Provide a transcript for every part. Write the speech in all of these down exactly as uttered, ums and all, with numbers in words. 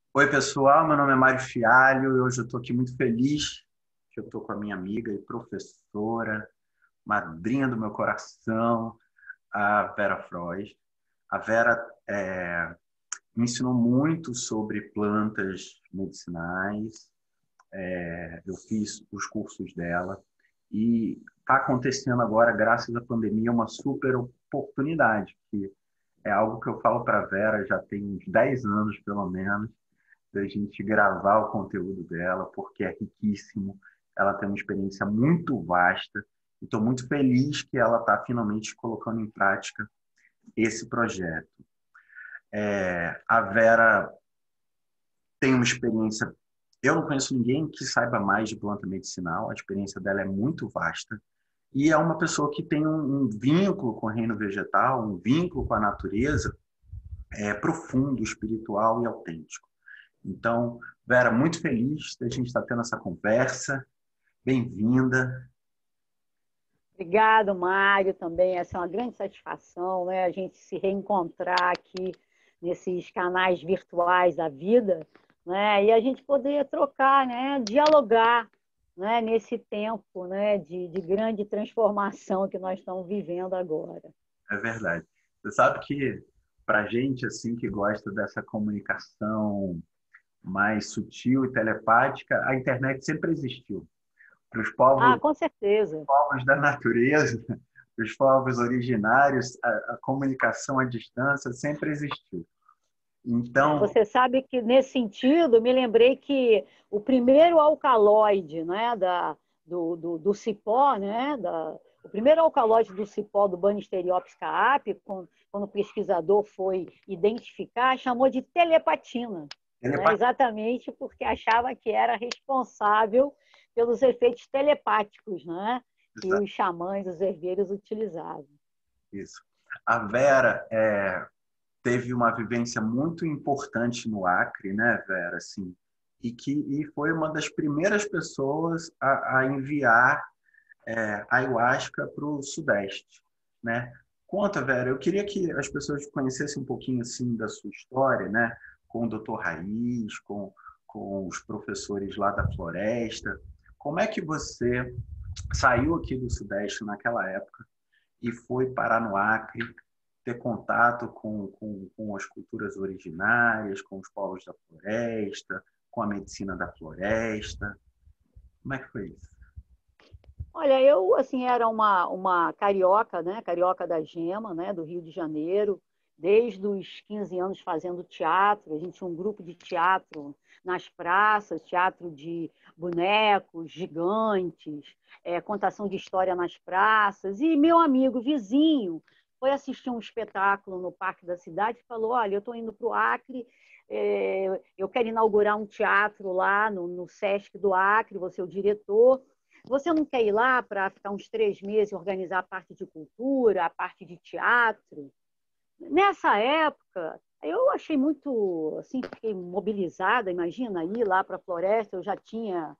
Oi, pessoal, meu nome é Mário Fialho e hoje eu estou aqui muito feliz que eu estou com a minha amiga e professora, madrinha do meu coração, a Vera Frois. A Vera é, me ensinou muito sobre plantas medicinais, é, eu fiz os cursos dela e está acontecendo agora, graças à pandemia, uma super oportunidade, que é algo que eu falo para a Vera já tem uns dez anos, pelo menos, da gente gravar o conteúdo dela, porque é riquíssimo. Ela tem uma experiência muito vasta. E estou muito feliz que ela está finalmente colocando em prática esse projeto. É, a Vera tem uma experiência. Eu não conheço ninguém que saiba mais de planta medicinal. A experiência dela é muito vasta. E é uma pessoa que tem um, um vínculo com o reino vegetal, um vínculo com a natureza é, profundo, espiritual e autêntico. Então, Vera, muito feliz da gente estar tendo essa conversa. Bem-vinda. Obrigado, Mário, também. Essa é uma grande satisfação, né? A gente se reencontrar aqui nesses canais virtuais da vida, né? E a gente poder trocar, né? Dialogar, né? Nesse tempo, né? De, de grande transformação que nós estamos vivendo agora. É verdade. Você sabe que, para gente assim que gosta dessa comunicação mais sutil e telepática, a internet sempre existiu. Para os Ah, povos, com certeza. povos da natureza, para os povos originários, a, a comunicação à distância sempre existiu. Então, Você sabe que, nesse sentido, me lembrei que o primeiro alcaloide, né, da, do, do, do cipó, né, da, o primeiro alcaloide do cipó do Banisteriopsis caapi, quando, quando o pesquisador foi identificar, chamou de telepatina, né, telepatia. exatamente porque achava que era responsável pelos efeitos telepáticos, né, que os xamãs, os herveiros utilizavam. Isso. A Vera é, teve uma vivência muito importante no Acre, né, Vera? Assim, e que e foi uma das primeiras pessoas a, a enviar é, ayahuasca para o Sudeste, né? Conta, Vera, eu queria que as pessoas conhecessem um pouquinho assim da sua história, né? Com o doutor Raiz, com, com os professores lá da floresta. Como é que você saiu aqui do Sudeste naquela época e foi parar no Acre, ter contato com, com, com as culturas originárias, com os povos da floresta, com a medicina da floresta? Como é que foi isso? Olha, eu assim era uma, uma carioca, né? Carioca da Gema, né? Do Rio de Janeiro, desde os quinze anos fazendo teatro. A gente tinha um grupo de teatro nas praças, teatro de bonecos, gigantes, é, contação de história nas praças. E meu amigo vizinho foi assistir um espetáculo no Parque da Cidade e falou: Olha, eu estou indo para o Acre. É, eu quero inaugurar um teatro lá no, no Sesc do Acre, você é o diretor. Você não quer ir lá para ficar uns três meses e organizar a parte de cultura, a parte de teatro? Nessa época, eu achei muito, assim, fiquei mobilizada, imagina, ir lá para a floresta, eu já tinha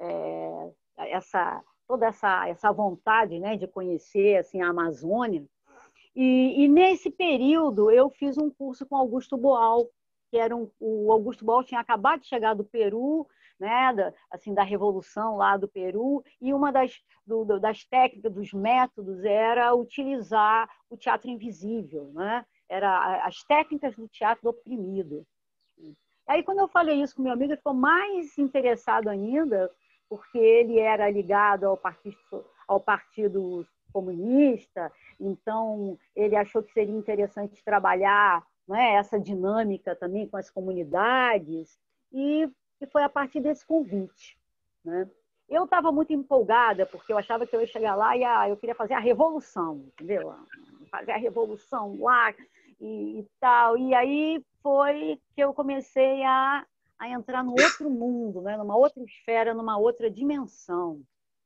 é, essa, toda essa, essa vontade, né, de conhecer assim, a Amazônia. E, e nesse período eu fiz um curso com Augusto Boal, que era um, o Augusto Boal tinha acabado de chegar do Peru, né, da, assim, da revolução lá do Peru, e uma das, do, das técnicas, dos métodos, era utilizar o teatro invisível, né? Era as técnicas do teatro do oprimido. Aí, quando eu falei isso com meu amigo, ele ficou mais interessado ainda, porque ele era ligado ao Partido, ao partido Comunista, então ele achou que seria interessante trabalhar, né, essa dinâmica também com as comunidades, e, e foi a partir desse convite. Né? Eu estava muito empolgada, porque eu achava que eu ia chegar lá e ah, eu queria fazer a revolução, entendeu? Fazer a revolução lá, e, e tal. E aí foi que eu comecei a, a entrar no outro mundo, né? Numa outra esfera, numa outra dimensão.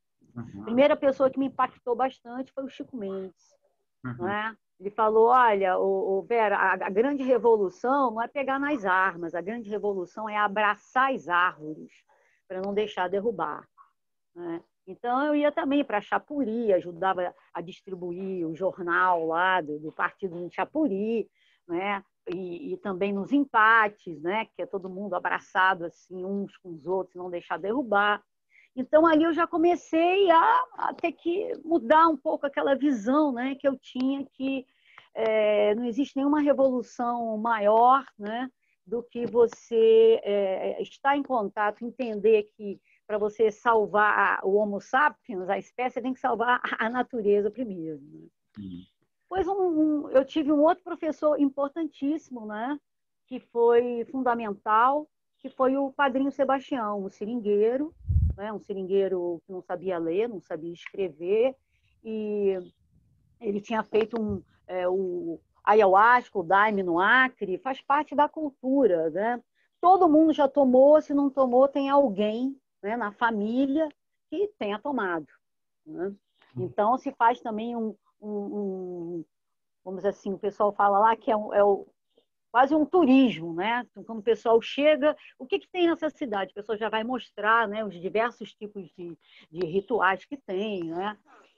A Uhum, primeira pessoa que me impactou bastante foi o Chico Mendes. uhum. Né? Ele falou, olha, o, o Vera, a, a grande revolução não é pegar nas armas, a grande revolução é abraçar as árvores para não deixar derrubar. Né? Então, eu ia também para Chapuri, ajudava a distribuir o jornal lá do, do partido de Chapuri, né? e, e também nos empates, né? Que é todo mundo abraçado assim, uns com os outros, não deixar derrubar. Então, ali eu já comecei a, a ter que mudar um pouco aquela visão, né, que eu tinha que é, não existe nenhuma revolução maior, né, do que você é, estar em contato, entender que para você salvar o Homo sapiens, a espécie, tem que salvar a natureza primeiro. Né? Uhum. Pois um, um, eu tive um outro professor importantíssimo, né, que foi fundamental, que foi o Padrinho Sebastião, o seringueiro, né, um seringueiro que não sabia ler, não sabia escrever, e ele tinha feito um, é, o ayahuasca, o daime no Acre, faz parte da cultura. Né? Todo mundo já tomou, se não tomou, tem alguém, né, na família que tenha tomado. Né? Então, se faz também um, um, um, vamos dizer assim, o pessoal fala lá que é, um, é o, quase um turismo, né? Quando o pessoal chega, o que, que tem nessa cidade? O pessoal já vai mostrar, né, os diversos tipos de, de rituais que tem, né?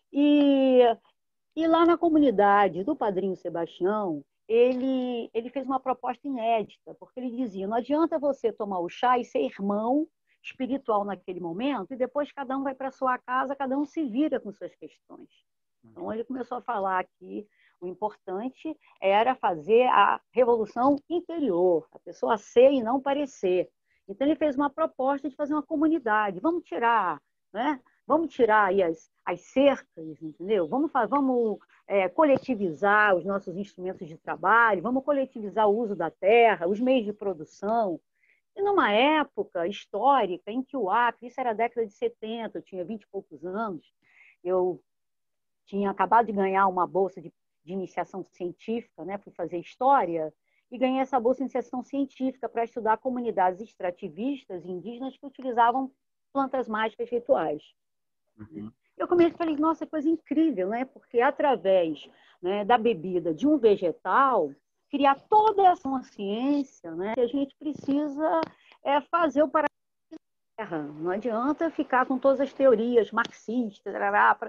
E, e lá na comunidade do Padrinho Sebastião, ele, ele fez uma proposta inédita, porque ele dizia, não adianta você tomar o chá e ser irmão espiritual naquele momento, e depois cada um vai para sua casa, cada um se vira com suas questões. Então, ele começou a falar que o importante era fazer a revolução interior, a pessoa ser e não parecer. Então, ele fez uma proposta de fazer uma comunidade. Vamos tirar, né? Vamos tirar aí as, as cercas, entendeu? Vamos, vamos é, coletivizar os nossos instrumentos de trabalho, vamos coletivizar o uso da terra, os meios de produção. E numa época histórica em que o Acre, isso era a década de setenta, eu tinha vinte e poucos anos, eu tinha acabado de ganhar uma bolsa de, de iniciação científica, né? Fui fazer história, e ganhei essa bolsa de iniciação científica para estudar comunidades extrativistas indígenas que utilizavam plantas mágicas rituais. Uhum. Eu comecei e falei, nossa, coisa incrível, né? Porque através, né, da bebida de um vegetal, criar toda essa ciência, né, que a gente precisa é, fazer o paradigma da terra. Não adianta ficar com todas as teorias marxistas, para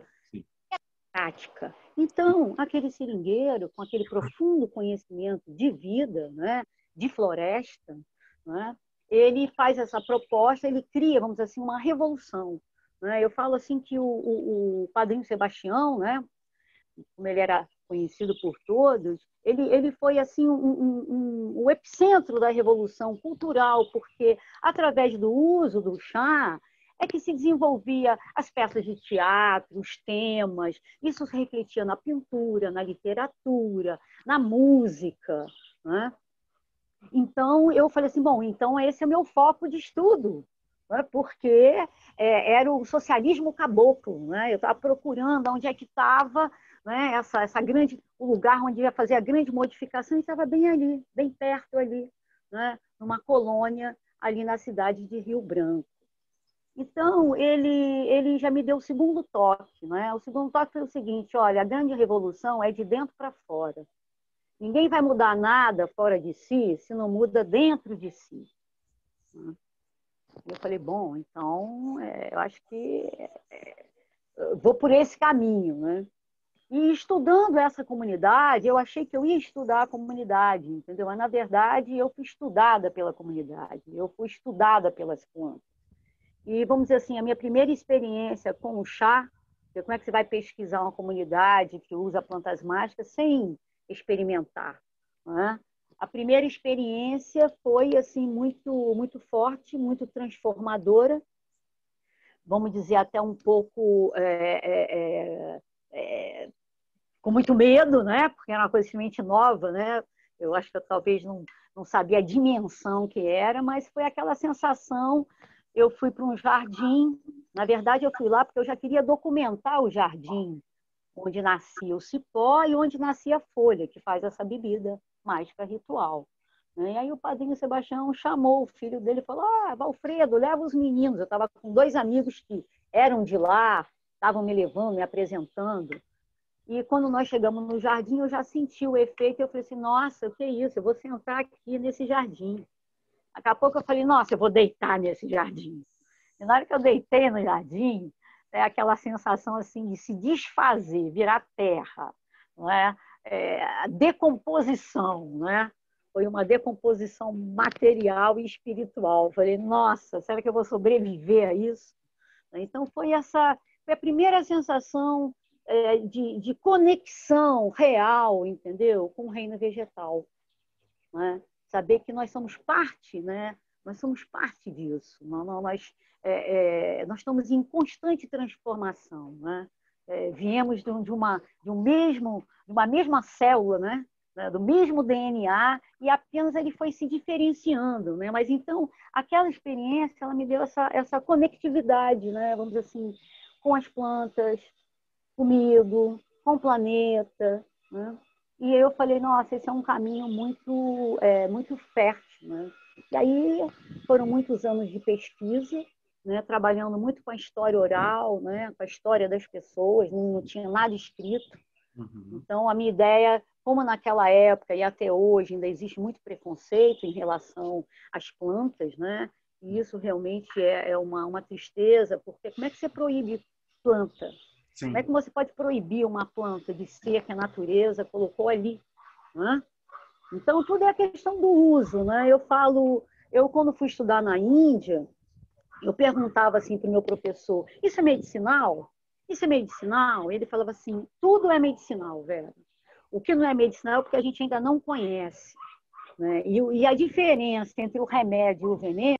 prática. Então, aquele seringueiro, com aquele profundo conhecimento de vida, né, de floresta, né, ele faz essa proposta, ele cria, vamos dizer assim, uma revolução. Né? Eu falo assim que o, o, o Padrinho Sebastião, né, como ele era conhecido por todos, ele, ele foi assim um, um, um, o epicentro da revolução cultural, porque através do uso do chá, é que se desenvolvia as peças de teatro, os temas, isso se refletia na pintura, na literatura, na música. Né? Então, eu falei assim, bom, então esse é meu foco de estudo, né? Porque é, era o socialismo caboclo. Né? Eu estava procurando onde é que estava, né, essa, essa grande, o lugar onde ia fazer a grande modificação, e estava bem ali, bem perto ali, né? Numa colônia ali na cidade de Rio Branco. Então, ele, ele já me deu o segundo toque. Né? O segundo toque foi o seguinte, olha, a grande revolução é de dentro para fora. Ninguém vai mudar nada fora de si se não muda dentro de si. Eu falei, bom, então, é, eu acho que é, eu vou por esse caminho. Né? E estudando essa comunidade, eu achei que eu ia estudar a comunidade, entendeu? Mas, na verdade, eu fui estudada pela comunidade, eu fui estudada pelas plantas. E, vamos dizer assim, a minha primeira experiência com o chá, como é que você vai pesquisar uma comunidade que usa plantas mágicas sem experimentar, né? A primeira experiência foi assim muito, muito forte, muito transformadora, vamos dizer até um pouco é, é, é, com muito medo, né? Porque era uma coisa extremamente nova, né? Eu acho que eu talvez não, não sabia a dimensão que era, mas foi aquela sensação. Eu fui para um jardim, na verdade eu fui lá porque eu já queria documentar o jardim, onde nascia o cipó e onde nascia a folha, que faz essa bebida mágica ritual. E aí o Padrinho Sebastião chamou o filho dele e falou, ah, Valfredo, leva os meninos. Eu estava com dois amigos que eram de lá, estavam me levando, me apresentando. E quando nós chegamos no jardim, eu já senti o efeito, eu falei assim, nossa, o que é isso? Eu vou sentar aqui nesse jardim. Daqui a pouco eu falei, nossa, eu vou deitar nesse jardim. E na hora que eu deitei no jardim, é aquela sensação assim de se desfazer, virar terra, não é? É, a decomposição, né? foi uma decomposição material e espiritual. Falei, nossa, será que eu vou sobreviver a isso? Então, foi essa foi a primeira sensação é, de, de conexão real, entendeu? Com o reino vegetal. Né? Saber que nós somos parte, né? Nós somos parte disso. Nós, é, é, nós estamos em constante transformação. Né? É, viemos de, de, uma, de, um mesmo, de uma mesma célula, né? Do mesmo D N A, e apenas ele foi se diferenciando. Né? Mas então, aquela experiência ela me deu essa, essa conectividade, né? Vamos dizer assim, com as plantas, comigo, com o planeta. Né? E eu falei, nossa, esse é um caminho muito, é, muito fértil. Né? E aí foram muitos anos de pesquisa, né? Trabalhando muito com a história oral, né? Com a história das pessoas, não, não tinha nada escrito. Uhum. Então, a minha ideia, como naquela época e até hoje ainda existe muito preconceito em relação às plantas, né? E isso realmente é, é uma, uma tristeza, porque como é que você proíbe planta? Sim. Como é que você pode proibir uma planta de ser que a natureza colocou ali? Né? Então, tudo é a questão do uso. Né? Eu falo, eu quando fui estudar na Índia, eu perguntava assim para o meu professor, isso é medicinal? Isso é medicinal? Ele falava assim, tudo é medicinal, Vera. O que não é medicinal é porque a gente ainda não conhece. Né? E, e a diferença entre o remédio e o veneno,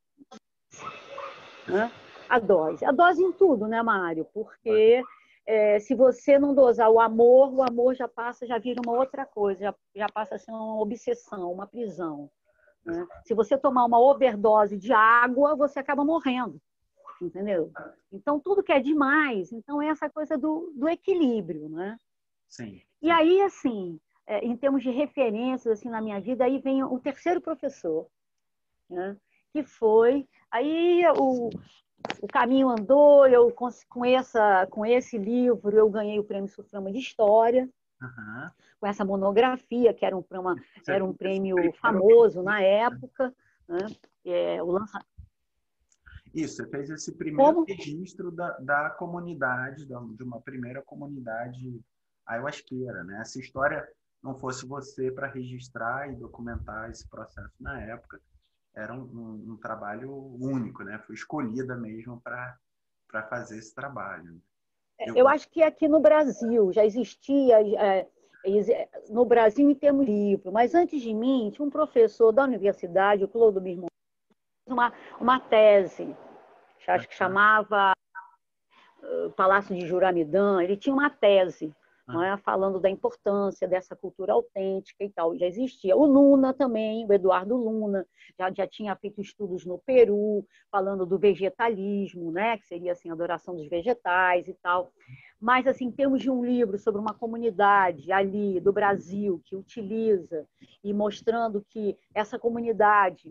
né? A dose. A dose em tudo, né, Mário? Porque é, se você não dosar o amor, o amor já passa, já vira uma outra coisa, já, já passa a ser uma obsessão, uma prisão. Né? Se você tomar uma overdose de água, você acaba morrendo. Entendeu? Então, tudo que é demais, então é essa coisa do, do equilíbrio, né? Sim. E aí, assim, é, em termos de referências, assim, na minha vida, aí vem o terceiro professor, né? Que foi, aí o, o caminho andou, eu com, com, essa, com esse livro eu ganhei o Prêmio Suframa de História, uhum. Com essa monografia, que era um, uma, era um prêmio famoso na época, né? É, o lançamento. Isso, você fez esse primeiro Como? registro da, da comunidade, da, de uma primeira comunidade ayahuasqueira, né? Se a história não fosse você para registrar e documentar esse processo na época, era um, um, um trabalho único, né? Foi escolhida mesmo para fazer esse trabalho. Eu... Eu acho que aqui no Brasil já existia, é, no Brasil em termos de livro, mas antes de mim tinha um professor da universidade, o Clodomir Monteiro, uma, uma tese, acho que chamava uh, Palácio de Juramidã, ele tinha uma tese, ah. não é, falando da importância dessa cultura autêntica e tal, já existia. O Luna também, o Eduardo Luna, já, já tinha feito estudos no Peru, falando do vegetalismo, né, que seria assim, a adoração dos vegetais e tal. Mas, assim, em termos de um livro sobre uma comunidade ali do Brasil que utiliza e mostrando que essa comunidade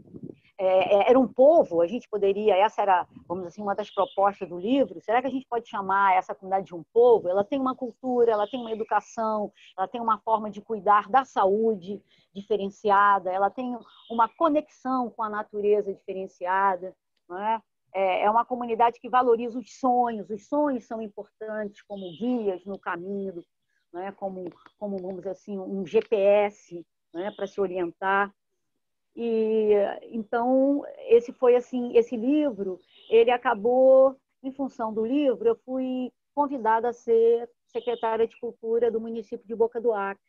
É, era um povo, a gente poderia, essa era, vamos dizer assim, uma das propostas do livro, será que a gente pode chamar essa comunidade de um povo? Ela tem uma cultura, ela tem uma educação, ela tem uma forma de cuidar da saúde diferenciada, ela tem uma conexão com a natureza diferenciada, não é? É uma comunidade que valoriza os sonhos, os sonhos são importantes como guias no caminho, não é? como, como, vamos dizer assim, um G P S, não é? Para se orientar. E então esse foi assim, esse livro, ele acabou, em função do livro, eu fui convidada a ser secretária de cultura do município de Boca do Acre,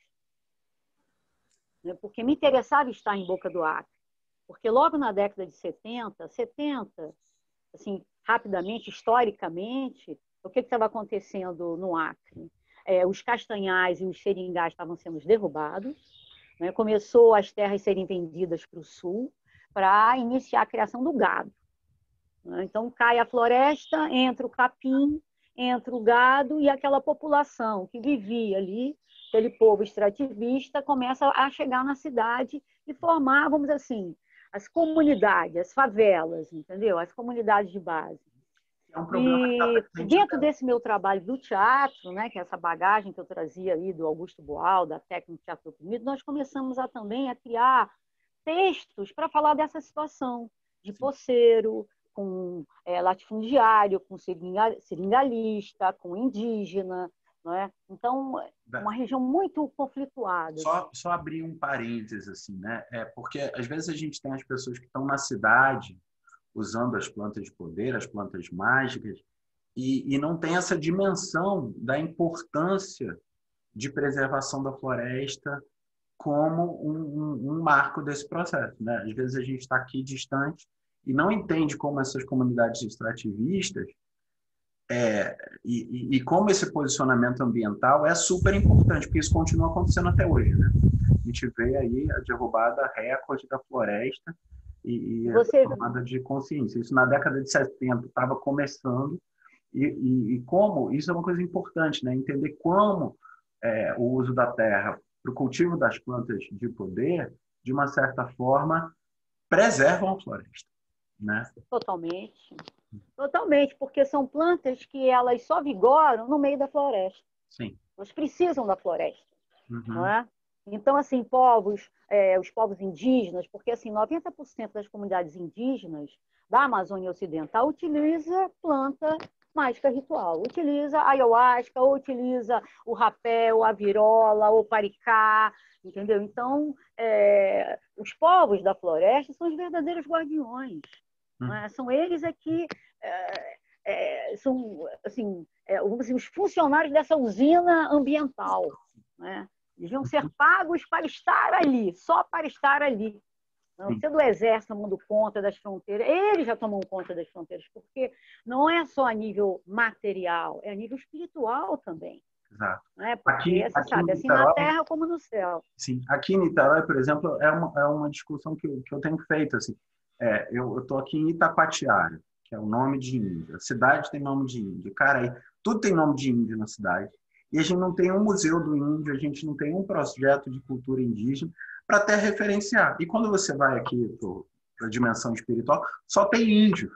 porque me interessava estar em Boca do Acre, porque logo na década de setenta, setenta, assim, rapidamente, historicamente, o que estava acontecendo no Acre? É, os castanhais e os seringais estavam sendo derrubados. Né? Começou as terras serem vendidas para o sul para iniciar a criação do gado. Né? Então, cai a floresta, entra o capim, entra o gado e aquela população que vivia ali, aquele povo extrativista, começa a chegar na cidade e formar, vamos dizer assim, as comunidades, as favelas, entendeu? As comunidades de base. É um problema e dentro desse meu trabalho do teatro, né, que é essa bagagem que eu trazia aí do Augusto Boal, da técnica do teatro oprimido, nós começamos a, também a criar textos para falar dessa situação de poceiro, com é, latifundiário, com seringa, seringalista, com indígena, não é? Então, é uma região muito conflituada. Só, só abrir um parênteses, assim, né? É porque às vezes a gente tem as pessoas que estão na cidade usando as plantas de poder, as plantas mágicas, e, e não tem essa dimensão da importância de preservação da floresta como um, um, um marco desse processo, né? Às vezes a gente está aqui distante e não entende como essas comunidades extrativistas é, e, e, e como esse posicionamento ambiental é super importante, porque isso continua acontecendo até hoje, né? A gente vê aí a derrubada recorde da floresta e, e a Você... tomada de consciência. Isso na década de setenta estava começando e, e, e como isso é uma coisa importante, né? Entender como é, o uso da terra para o cultivo das plantas de poder, de uma certa forma, preservam a floresta, né? Totalmente. Totalmente, porque são plantas que elas só vigoram no meio da floresta. Sim. Elas precisam da floresta, uhum. não é? Então, assim, povos, é, os povos indígenas, porque assim, noventa por cento das comunidades indígenas da Amazônia Ocidental utiliza planta mágica ritual. Utiliza a ayahuasca, ou utiliza o rapé, a virola, o paricá, entendeu? Então, é, os povos da floresta são os verdadeiros guardiões. Não é? São eles é que é, é, são assim, é, assim, os funcionários dessa usina ambiental. Né? Eles vão ser pagos para estar ali, só para estar ali. Não ser do exército tomando conta das fronteiras, eles já tomam conta das fronteiras, porque não é só a nível material, é a nível espiritual também. Exato. Né? Porque aqui, você aqui sabe, assim Niterói, na terra como no céu. Sim, aqui em Niterói, por exemplo, é uma, é uma discussão que eu, que eu tenho feito. Assim. É, eu estou aqui em Itacoatiara, que é o nome de índio. A cidade tem nome de índio. Cara, aí, tudo tem nome de índio na cidade. E a gente não tem um museu do índio, a gente não tem um projeto de cultura indígena para até referenciar. E quando você vai aqui para a dimensão espiritual, só tem índio.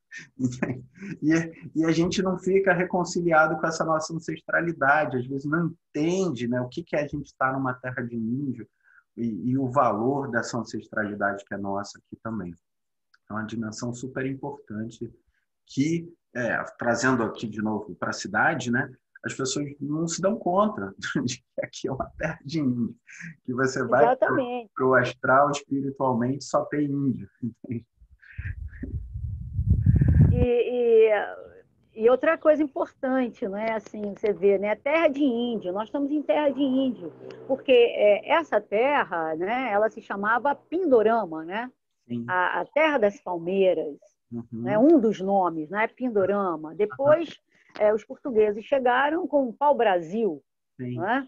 E, e a gente não fica reconciliado com essa nossa ancestralidade, às vezes não entende, né, o que, que é a gente estar numa terra de índio e, e o valor dessa ancestralidade que é nossa aqui também. É uma dimensão super importante que, é, trazendo aqui de novo para a cidade, né, as pessoas não se dão conta de que aqui é uma terra de índio, que você vai para o astral espiritualmente só tem índio, entende? E, e, e outra coisa importante, né? Assim, você vê, né? Terra de índio, nós estamos em terra de índio, porque é, essa terra, né? Ela se chamava Pindorama, né? A, a terra das palmeiras, uhum. Né? Um dos nomes, né? Pindorama. Depois, uhum. é, os portugueses chegaram com o pau-brasil, né?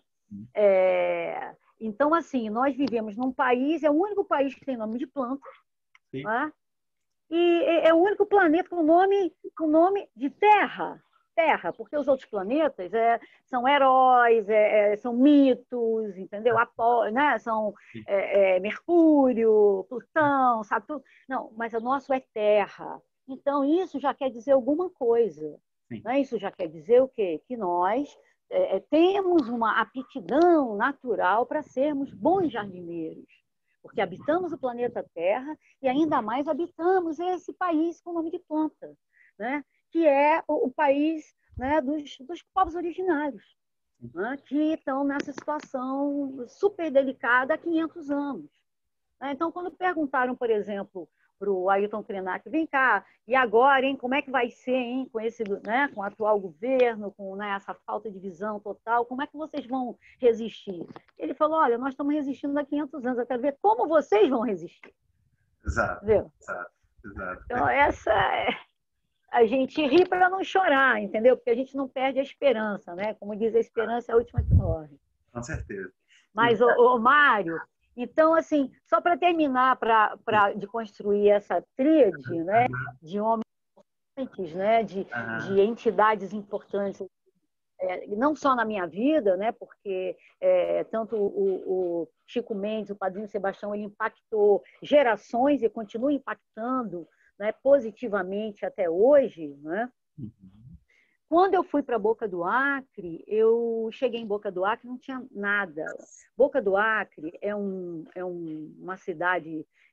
É, então, assim, nós vivemos num país, é o único país que tem nome de planta, né? E é o único planeta com nome, com nome de terra, terra, porque os outros planetas é, são heróis, é, é, são mitos, entendeu? Apó, né? São é, é, Mercúrio, Plutão, Saturno. Não, mas o nosso é terra. Então, isso já quer dizer alguma coisa. Né? Isso já quer dizer o quê? Que nós é, temos uma aptidão natural para sermos bons jardineiros. Porque habitamos o planeta Terra e ainda mais habitamos esse país com o nome de planta, né? Que é o, o país, né, dos, dos povos originários, né? Que estão nessa situação super delicada há quinhentos anos. Né? Então, quando perguntaram, por exemplo, para o Ailton Krenak, vem cá, e agora, hein, como é que vai ser, hein, com, esse, né, com o atual governo, com, né, essa falta de visão total, como é que vocês vão resistir? Ele falou, olha, nós estamos resistindo há quinhentos anos, eu quero ver como vocês vão resistir. Exato, entendeu? exato, exato. Então, essa é... A gente ri para não chorar, entendeu? Porque a gente não perde a esperança, né? Como diz, a esperança é a última que morre. Com certeza. Mas, ô, ô, Mário, então, assim, só para terminar pra, pra, de construir essa tríade, né, de homens importantes, né, de, uhum. de entidades importantes, é, não só na minha vida, né, porque é, tanto o, o Chico Mendes, o Padrinho Sebastião, ele impactou gerações e continua impactando, né, positivamente até hoje, né? Uhum. Quando eu fui para Boca do Acre, eu cheguei em Boca do Acre, não tinha nada. Boca do Acre é, um, é um, uma cidade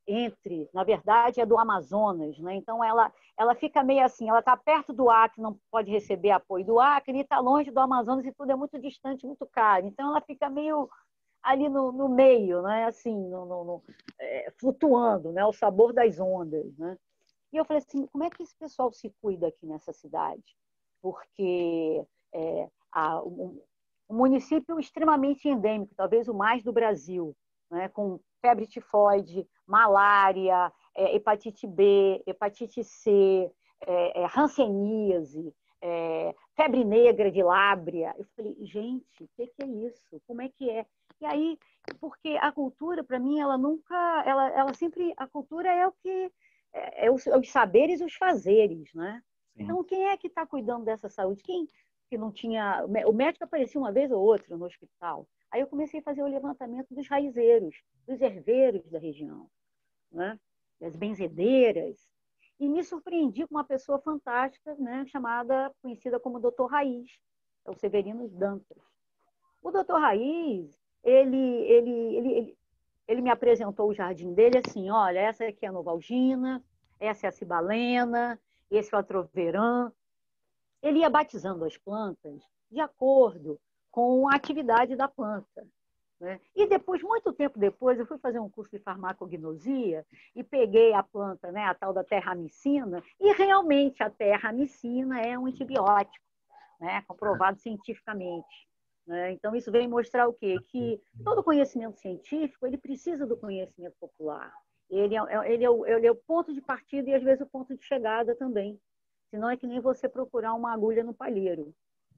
entre, na verdade, é do Amazonas, né? Então ela, ela fica meio assim, ela está perto do Acre, não pode receber apoio do Acre, e está longe do Amazonas e tudo é muito distante, muito caro. Então ela fica meio ali no, no meio, né? Assim, no, no, no, é, flutuando, né? O sabor das ondas, né? E eu falei assim, como é que esse pessoal se cuida aqui nessa cidade? Porque é, a, um, um município extremamente endêmico, talvez o mais do Brasil, né? Com febre tifoide, malária, é, hepatite B, hepatite C, é, é, hanseníase, é, febre negra de lábria. Eu falei, gente, o que, que é isso? Como é que é? E aí, porque a cultura, para mim, ela nunca, ela, ela sempre, a cultura é o que, é, é os, é os saberes e os fazeres, né? Sim. Então, quem é que está cuidando dessa saúde? Quem que não tinha, o médico aparecia uma vez ou outra no hospital. Aí eu comecei a fazer o levantamento dos raizeiros, dos herveiros da região, né? Das benzedeiras, e me surpreendi com uma pessoa fantástica, né? Chamada, conhecida como doutor Raiz, é o Severino Dantas. O doutor Raiz, ele, ele, ele, ele, ele me apresentou o jardim dele assim, olha, essa aqui é a Novalgina, essa é a Cibalena, esse é o Atroverã. Ele ia batizando as plantas de acordo com a atividade da planta. Né? E depois, muito tempo depois, eu fui fazer um curso de farmacognosia e peguei a planta, né, a tal da terramicina, e realmente a terramicina é um antibiótico, né, comprovado cientificamente. Né? Então, isso vem mostrar o quê? Que todo conhecimento científico ele precisa do conhecimento popular. Ele é, ele, é o, ele é o ponto de partida e, às vezes, o ponto de chegada também. Senão é que nem você procurar uma agulha no palheiro.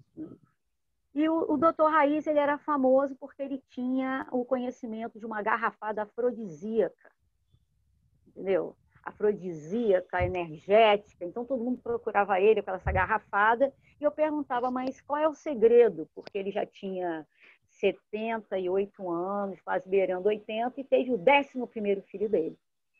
E o, o doutor Raiz ele era famoso porque ele tinha o conhecimento de uma garrafada afrodisíaca, entendeu? Afrodisíaca, energética. Então todo mundo procurava ele com essa garrafada e eu perguntava, mas qual é o segredo? Porque ele já tinha setenta e oito anos, quase beirando oitenta, e teve o décimo primeiro filho dele.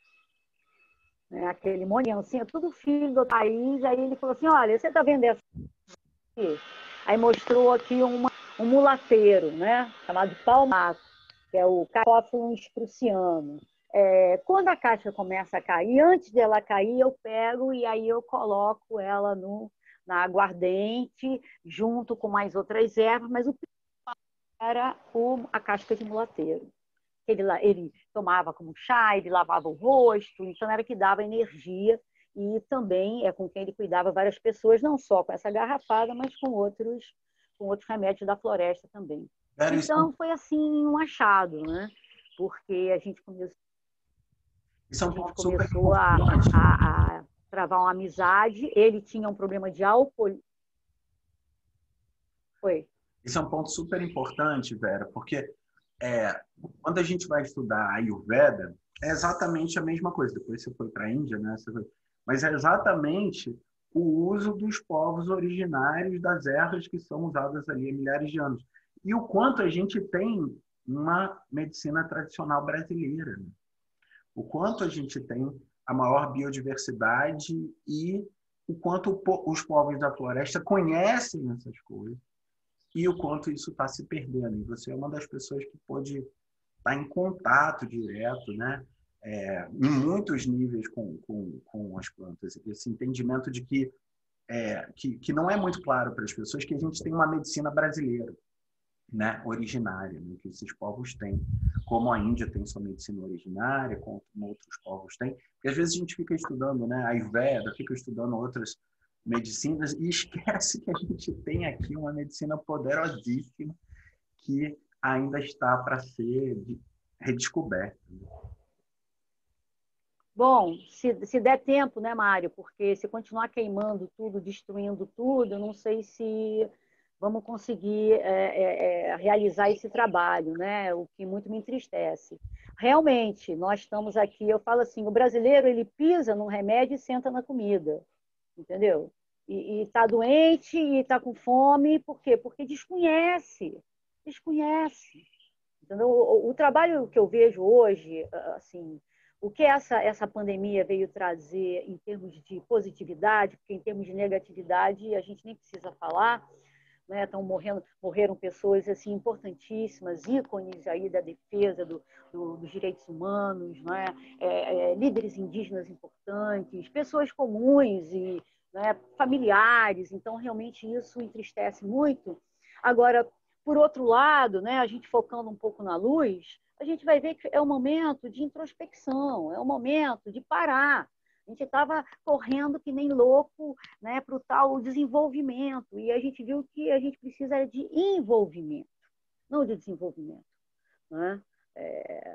Né? Aquele monhancinho, tudo filho do Raiz. Aí ele falou assim, olha, você está vendo essa aqui? Aí mostrou aqui uma, um mulateiro, né? Chamado palmato, que é o Cacophilus prussiano. É, quando a caixa começa a cair, antes dela cair, eu pego e aí eu coloco ela no, na aguardente, junto com mais outras ervas, mas o principal era o, a casca de mulateiro. Ele, ele tomava como chá, ele lavava o rosto, então era que dava energia, e também é com quem ele cuidava várias pessoas, não só com essa garrafada, mas com outros, com outros remédios da floresta também. Cara, isso, Então foi assim um achado, né? Porque a gente começou, isso é a um gente ponto super começou a, importante. a, a travar uma amizade. Ele tinha um problema de álcool. Foi. Isso é um ponto super importante, Vera, porque é, quando a gente vai estudar Ayurveda, é exatamente a mesma coisa. Depois você foi para a Índia, né? Você foi... Mas é exatamente o uso dos povos originários das ervas que são usadas ali há milhares de anos. E o quanto a gente tem uma medicina tradicional brasileira. Né? O quanto a gente tem a maior biodiversidade e o quanto os povos da floresta conhecem essas coisas e o quanto isso está se perdendo. E você é uma das pessoas que pode estar em contato direto, né? É, em muitos níveis com, com, com as plantas. Esse entendimento de que, é, que, que não é muito claro para as pessoas que a gente tem uma medicina brasileira, né? Originária, né? Que esses povos têm. Como a Índia tem sua medicina originária, como outros povos têm. E às vezes a gente fica estudando, né? Ayurveda, fica estudando outras medicinas e esquece que a gente tem aqui uma medicina poderosíssima que ainda está para ser redescoberta. Bom, se, se der tempo, né, Mário? Porque se continuar queimando tudo, destruindo tudo, eu não sei se vamos conseguir é, é, é, realizar esse trabalho, né? O que muito me entristece. Realmente, nós estamos aqui, eu falo assim, o brasileiro ele pisa no remédio e senta na comida, entendeu? E está doente e está com fome, por quê? Porque desconhece, desconhece. Entendeu? O, o trabalho que eu vejo hoje, assim, o que essa, essa pandemia veio trazer em termos de positividade, porque em termos de negatividade a gente nem precisa falar, né? Estão morrendo, morreram pessoas assim importantíssimas, ícones aí da defesa do, do, dos direitos humanos, né? É, é, líderes indígenas importantes, pessoas comuns e, né, familiares. Então, realmente, isso entristece muito. Agora, por outro lado, né, a gente focando um pouco na luz, a gente vai ver que é um momento de introspecção, é um momento de parar. A gente estava correndo que nem louco, né, para o tal desenvolvimento, e a gente viu que a gente precisa de envolvimento, não de desenvolvimento, né? É,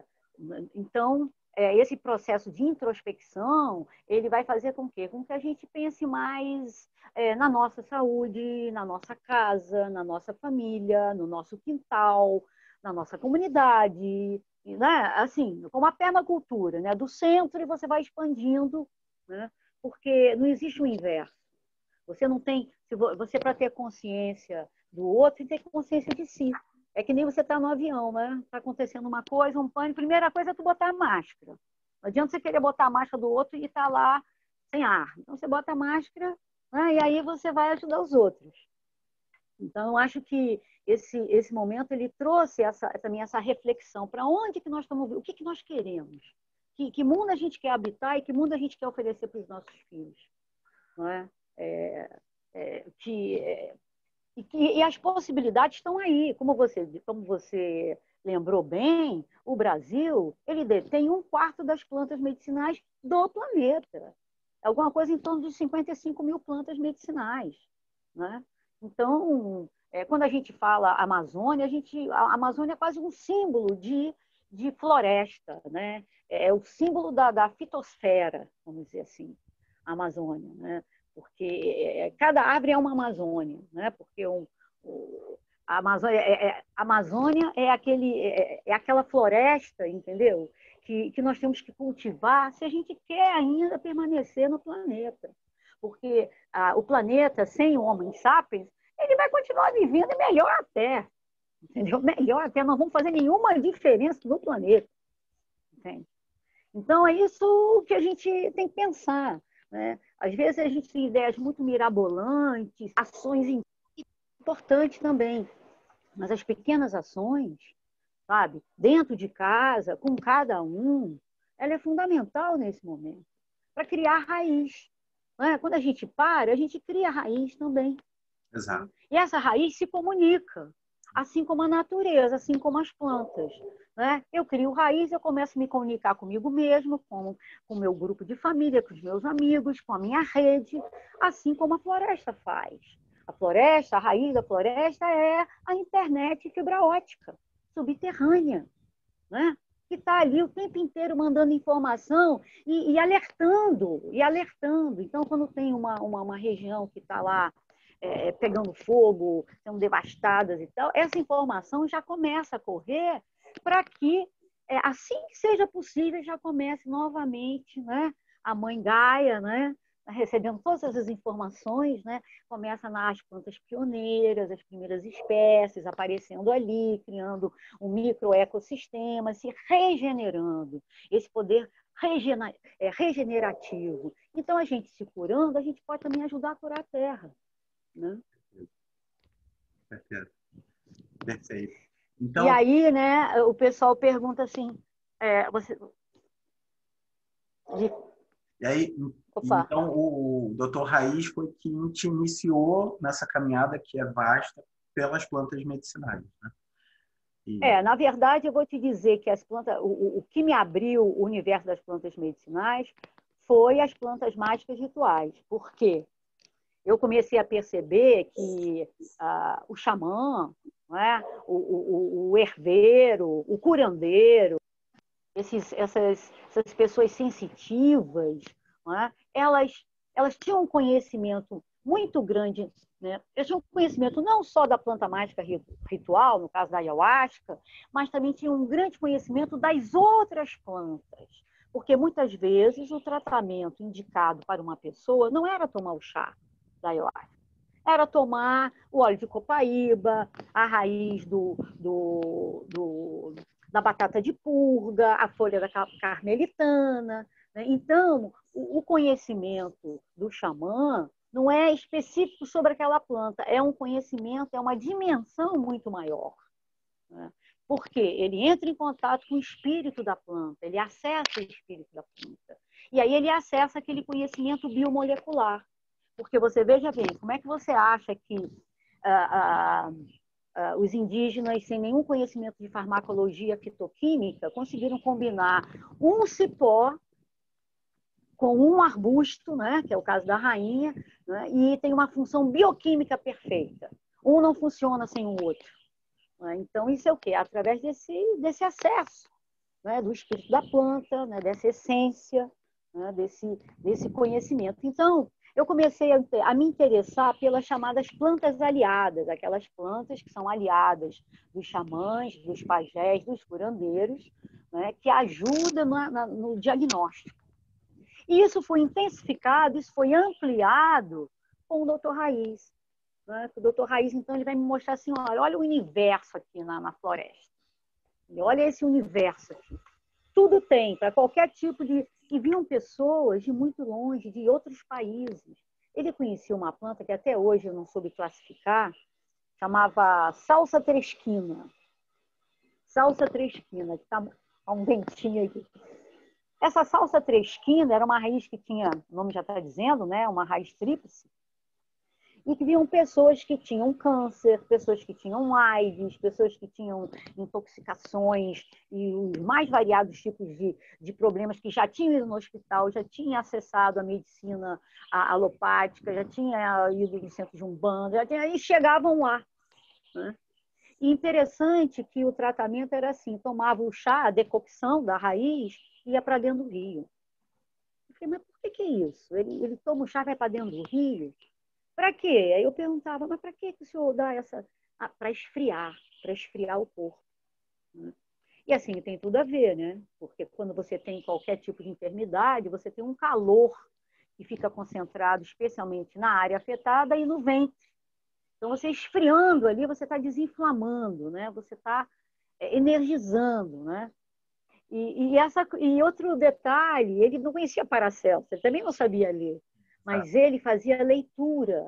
então, é, esse processo de introspecção, ele vai fazer com que, com que a gente pense mais é, na nossa saúde, na nossa casa, na nossa família, no nosso quintal, na nossa comunidade, né? Assim, como a permacultura, né? Do centro e você vai expandindo, né? Porque não existe o inverso. Você não tem, você para ter consciência do outro, tem que ter consciência de si. É que nem você está no avião, né? Está acontecendo uma coisa, um pânico. Primeira coisa é tu botar a máscara. Não adianta você querer botar a máscara do outro e estar tá lá sem ar. Então você bota a máscara, né? E aí você vai ajudar os outros. Então eu acho que esse esse momento ele trouxe essa também essa reflexão para onde que nós estamos, o que que nós queremos, que, que mundo a gente quer habitar e que mundo a gente quer oferecer para os nossos filhos, não é? É, é, que é, E, que, e as possibilidades estão aí. Como você, como você lembrou bem, o Brasil ele detém um quarto das plantas medicinais do planeta. É alguma coisa em torno de cinquenta e cinco mil plantas medicinais, né? Então, é, quando a gente fala Amazônia, a, gente, a Amazônia é quase um símbolo de, de floresta, né? É o símbolo da, da fitosfera, vamos dizer assim, a Amazônia, né? Porque cada árvore é uma Amazônia, né? Porque um, o, a Amazônia é, é, a Amazônia é, aquele, é, é aquela floresta, entendeu? Que, que nós temos que cultivar se a gente quer ainda permanecer no planeta. Porque ah, o planeta sem o Homo sapiens, ele vai continuar vivendo e melhor até, entendeu? Melhor até, não vamos fazer nenhuma diferença no planeta, entende? Então, é isso que a gente tem que pensar, né? Às vezes a gente tem ideias muito mirabolantes, ações importantes também, mas as pequenas ações, sabe, dentro de casa, com cada um, ela é fundamental nesse momento, para criar raiz. Né? Quando a gente para, a gente cria raiz também. Exato. E essa raiz se comunica, assim como a natureza, assim como as plantas. Né? Eu crio raiz, eu começo a me comunicar comigo mesmo, com o meu grupo de família, com os meus amigos, com a minha rede, assim como a floresta faz. A floresta, a raiz da floresta é a internet fibra ótica, subterrânea, né? Que está ali o tempo inteiro mandando informação e, e alertando, e alertando. Então, quando tem uma, uma, uma região que está lá é, pegando fogo, sendo devastadas e tal, essa informação já começa a correr para que, é, assim que seja possível, já comece novamente, né, a mãe Gaia, né, recebendo todas essas informações, né, começa nas plantas pioneiras, as primeiras espécies aparecendo ali, criando um microecossistema, se regenerando, esse poder regenerativo. Então, a gente se curando, a gente pode também ajudar a curar a Terra. Né? Perfeito. Perfeito. Então, e aí, né, o pessoal pergunta assim, é, você... De... E aí, então, o doutor Raiz foi quem te iniciou nessa caminhada que é vasta pelas plantas medicinais, né? E... É, na verdade, eu vou te dizer que as plantas, o, o que me abriu o universo das plantas medicinais foi as plantas mágicas rituais. Por quê? Eu comecei a perceber que ah, o xamã, né, o, o, o herveiro, o curandeiro, esses, essas, essas pessoas sensitivas, né, elas, elas tinham um conhecimento muito grande, né? Eles tinham um conhecimento não só da planta mágica ritual, no caso da ayahuasca, mas também tinham um grande conhecimento das outras plantas. Porque muitas vezes o tratamento indicado para uma pessoa não era tomar o chá da ayahuasca, era tomar o óleo de copaíba, a raiz do, do, do, da batata de purga, a folha da carmelitana. Né? Então, o conhecimento do xamã não é específico sobre aquela planta, é um conhecimento, é uma dimensão muito maior. Né? Porque ele entra em contato com o espírito da planta, ele acessa o espírito da planta. E aí ele acessa aquele conhecimento biomolecular. Porque você, veja bem, como é que você acha que ah, ah, ah, os indígenas, sem nenhum conhecimento de farmacologia fitoquímica, conseguiram combinar um cipó com um arbusto, né, que é o caso da rainha, né, e tem uma função bioquímica perfeita. Um não funciona sem o outro. Né? Então, isso é o quê? Através desse, desse acesso, né, do espírito da planta, né, dessa essência, né, desse, desse conhecimento. Então, eu comecei a, a me interessar pelas chamadas plantas aliadas, aquelas plantas que são aliadas dos xamãs, dos pajés, dos curandeiros, né, que ajudam na, na, no diagnóstico. E isso foi intensificado, isso foi ampliado com o doutor Raiz. Né? O doutor Raiz, então, ele vai me mostrar assim, olha, olha o universo aqui na, na floresta. Olha esse universo aqui. Tudo tem, para qualquer tipo de... E vinham pessoas de muito longe, de outros países. Ele conhecia uma planta que até hoje eu não soube classificar, chamava salsa tresquina. Salsa tresquina, que está um dentinho aqui. Essa salsa tresquina era uma raiz que tinha, o nome já está dizendo, né? Uma raiz tríplice, e que viam pessoas que tinham câncer, pessoas que tinham AIDS, pessoas que tinham intoxicações e os mais variados tipos de, de problemas, que já tinham ido no hospital, já tinham acessado a medicina alopática, já tinham ido no centro de Umbanda, já tinha, e chegavam lá. Né? E interessante que o tratamento era assim, tomava o chá, a decocção da raiz, e ia para dentro do rio. Eu falei, mas por que, que é isso? Ele, ele toma o chá e vai para dentro do rio? Para quê? Aí eu perguntava, mas para que o senhor dá essa... Para esfriar, para esfriar o corpo. Né? E assim, tem tudo a ver, né? Porque quando você tem qualquer tipo de enfermidade, você tem um calor que fica concentrado especialmente na área afetada e no ventre. Então, você esfriando ali, você está desinflamando, né? Você está energizando, né? E, e, essa, e outro detalhe, ele não conhecia Paracelso, ele também não sabia ler, mas ele fazia leitura.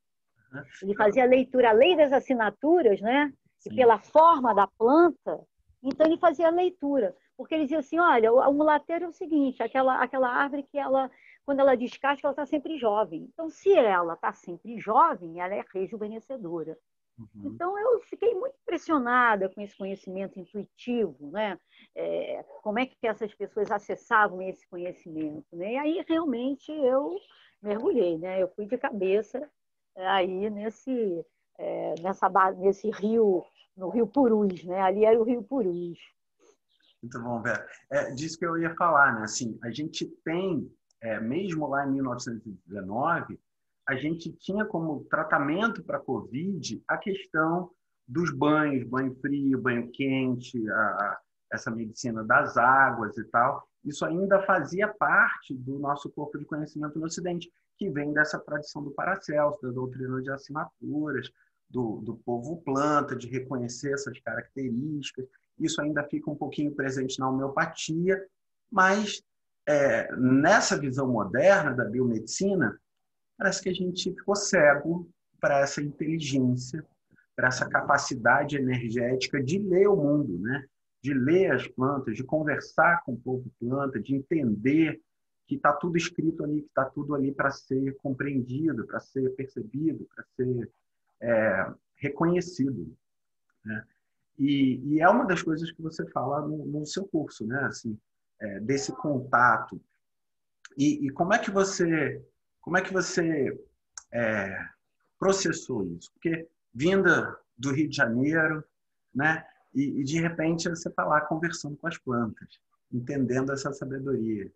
Ele fazia leitura, além das assinaturas, né? E pela forma da planta, então ele fazia leitura. Porque ele dizia assim, olha, o mulateiro é o seguinte, aquela, aquela árvore que ela, quando ela descasca, ela está sempre jovem. Então, se ela está sempre jovem, ela é rejuvenescedora. Uhum. Então, eu fiquei muito impressionada com esse conhecimento intuitivo, né? É, como é que essas pessoas acessavam esse conhecimento, né? E aí, realmente, eu mergulhei, né? Eu fui de cabeça aí nesse, é, nessa, nesse rio, no Rio Purus, né? Ali era o Rio Purus. Muito bom, Vera. É disso que eu ia falar, né? Assim, a gente tem, é, mesmo lá em mil novecentos e dezenove, a gente tinha como tratamento para a Covid a questão dos banhos, banho frio, banho quente, a, a, essa medicina das águas e tal. Isso ainda fazia parte do nosso corpo de conhecimento no Ocidente, que vem dessa tradição do Paracelso, da doutrina de assinaturas, do, do povo planta, de reconhecer essas características. Isso ainda fica um pouquinho presente na homeopatia, mas é, nessa visão moderna da biomedicina, parece que a gente ficou cego para essa inteligência, para essa capacidade energética de ler o mundo, né? De ler as plantas, de conversar com o povo planta, de entender que está tudo escrito ali, que está tudo ali para ser compreendido, para ser percebido, para ser é, reconhecido, né? E, e é uma das coisas que você fala no, no seu curso, né? Assim, é, desse contato. E, e como é que você, como é que você é, processou isso? Porque vinda do Rio de Janeiro, né? E, e de repente você está lá conversando com as plantas, entendendo essa sabedoria.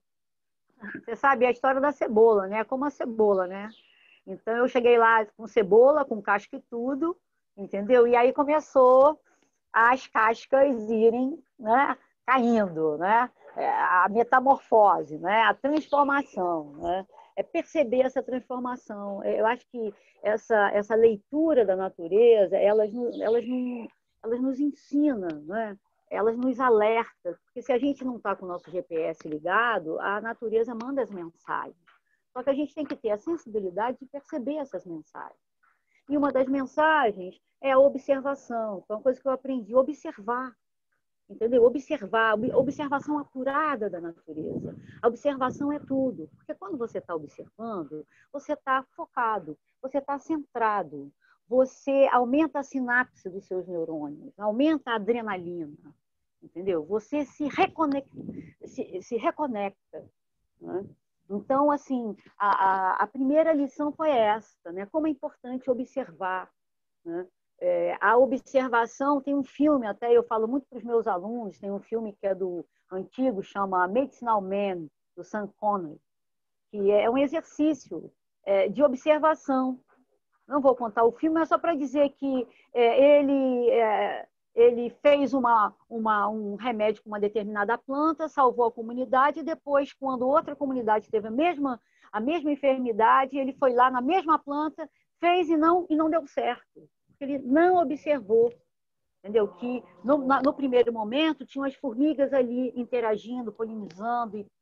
Você sabe a história da cebola, né? Como a cebola, né? Então eu cheguei lá com cebola, com casca e tudo, entendeu? E aí começou as cascas irem, né, caindo, né? A metamorfose, né? A transformação, né? É perceber essa transformação. Eu acho que essa, essa leitura da natureza, elas, elas, não, elas nos ensinam, né? Elas nos alertam, porque se a gente não está com o nosso G P S ligado, a natureza manda as mensagens. Só que a gente tem que ter a sensibilidade de perceber essas mensagens. E uma das mensagens é a observação. Foi uma coisa que eu aprendi, observar. Entendeu? Observar, observação apurada da natureza. A observação é tudo. Porque quando você está observando, você está focado, você está centrado, você aumenta a sinapse dos seus neurônios, aumenta a adrenalina, entendeu? Você se reconecta. Se, se reconecta, né? Então, assim, a, a, a primeira lição foi esta, né? Como é importante observar, né? É, a observação, tem um filme, até eu falo muito para os meus alunos, tem um filme que é do antigo, chama Medicinal Man, do Sean Connery, que é um exercício é, de observação. Não vou contar o filme, é só para dizer que é, ele, é, ele fez uma, uma, um remédio com uma determinada planta, salvou a comunidade, e depois, quando outra comunidade teve a mesma, a mesma enfermidade, ele foi lá na mesma planta, fez e não, e não deu certo. Ele não observou, entendeu? Que no, no primeiro momento tinham as formigas ali interagindo, polinizando, e,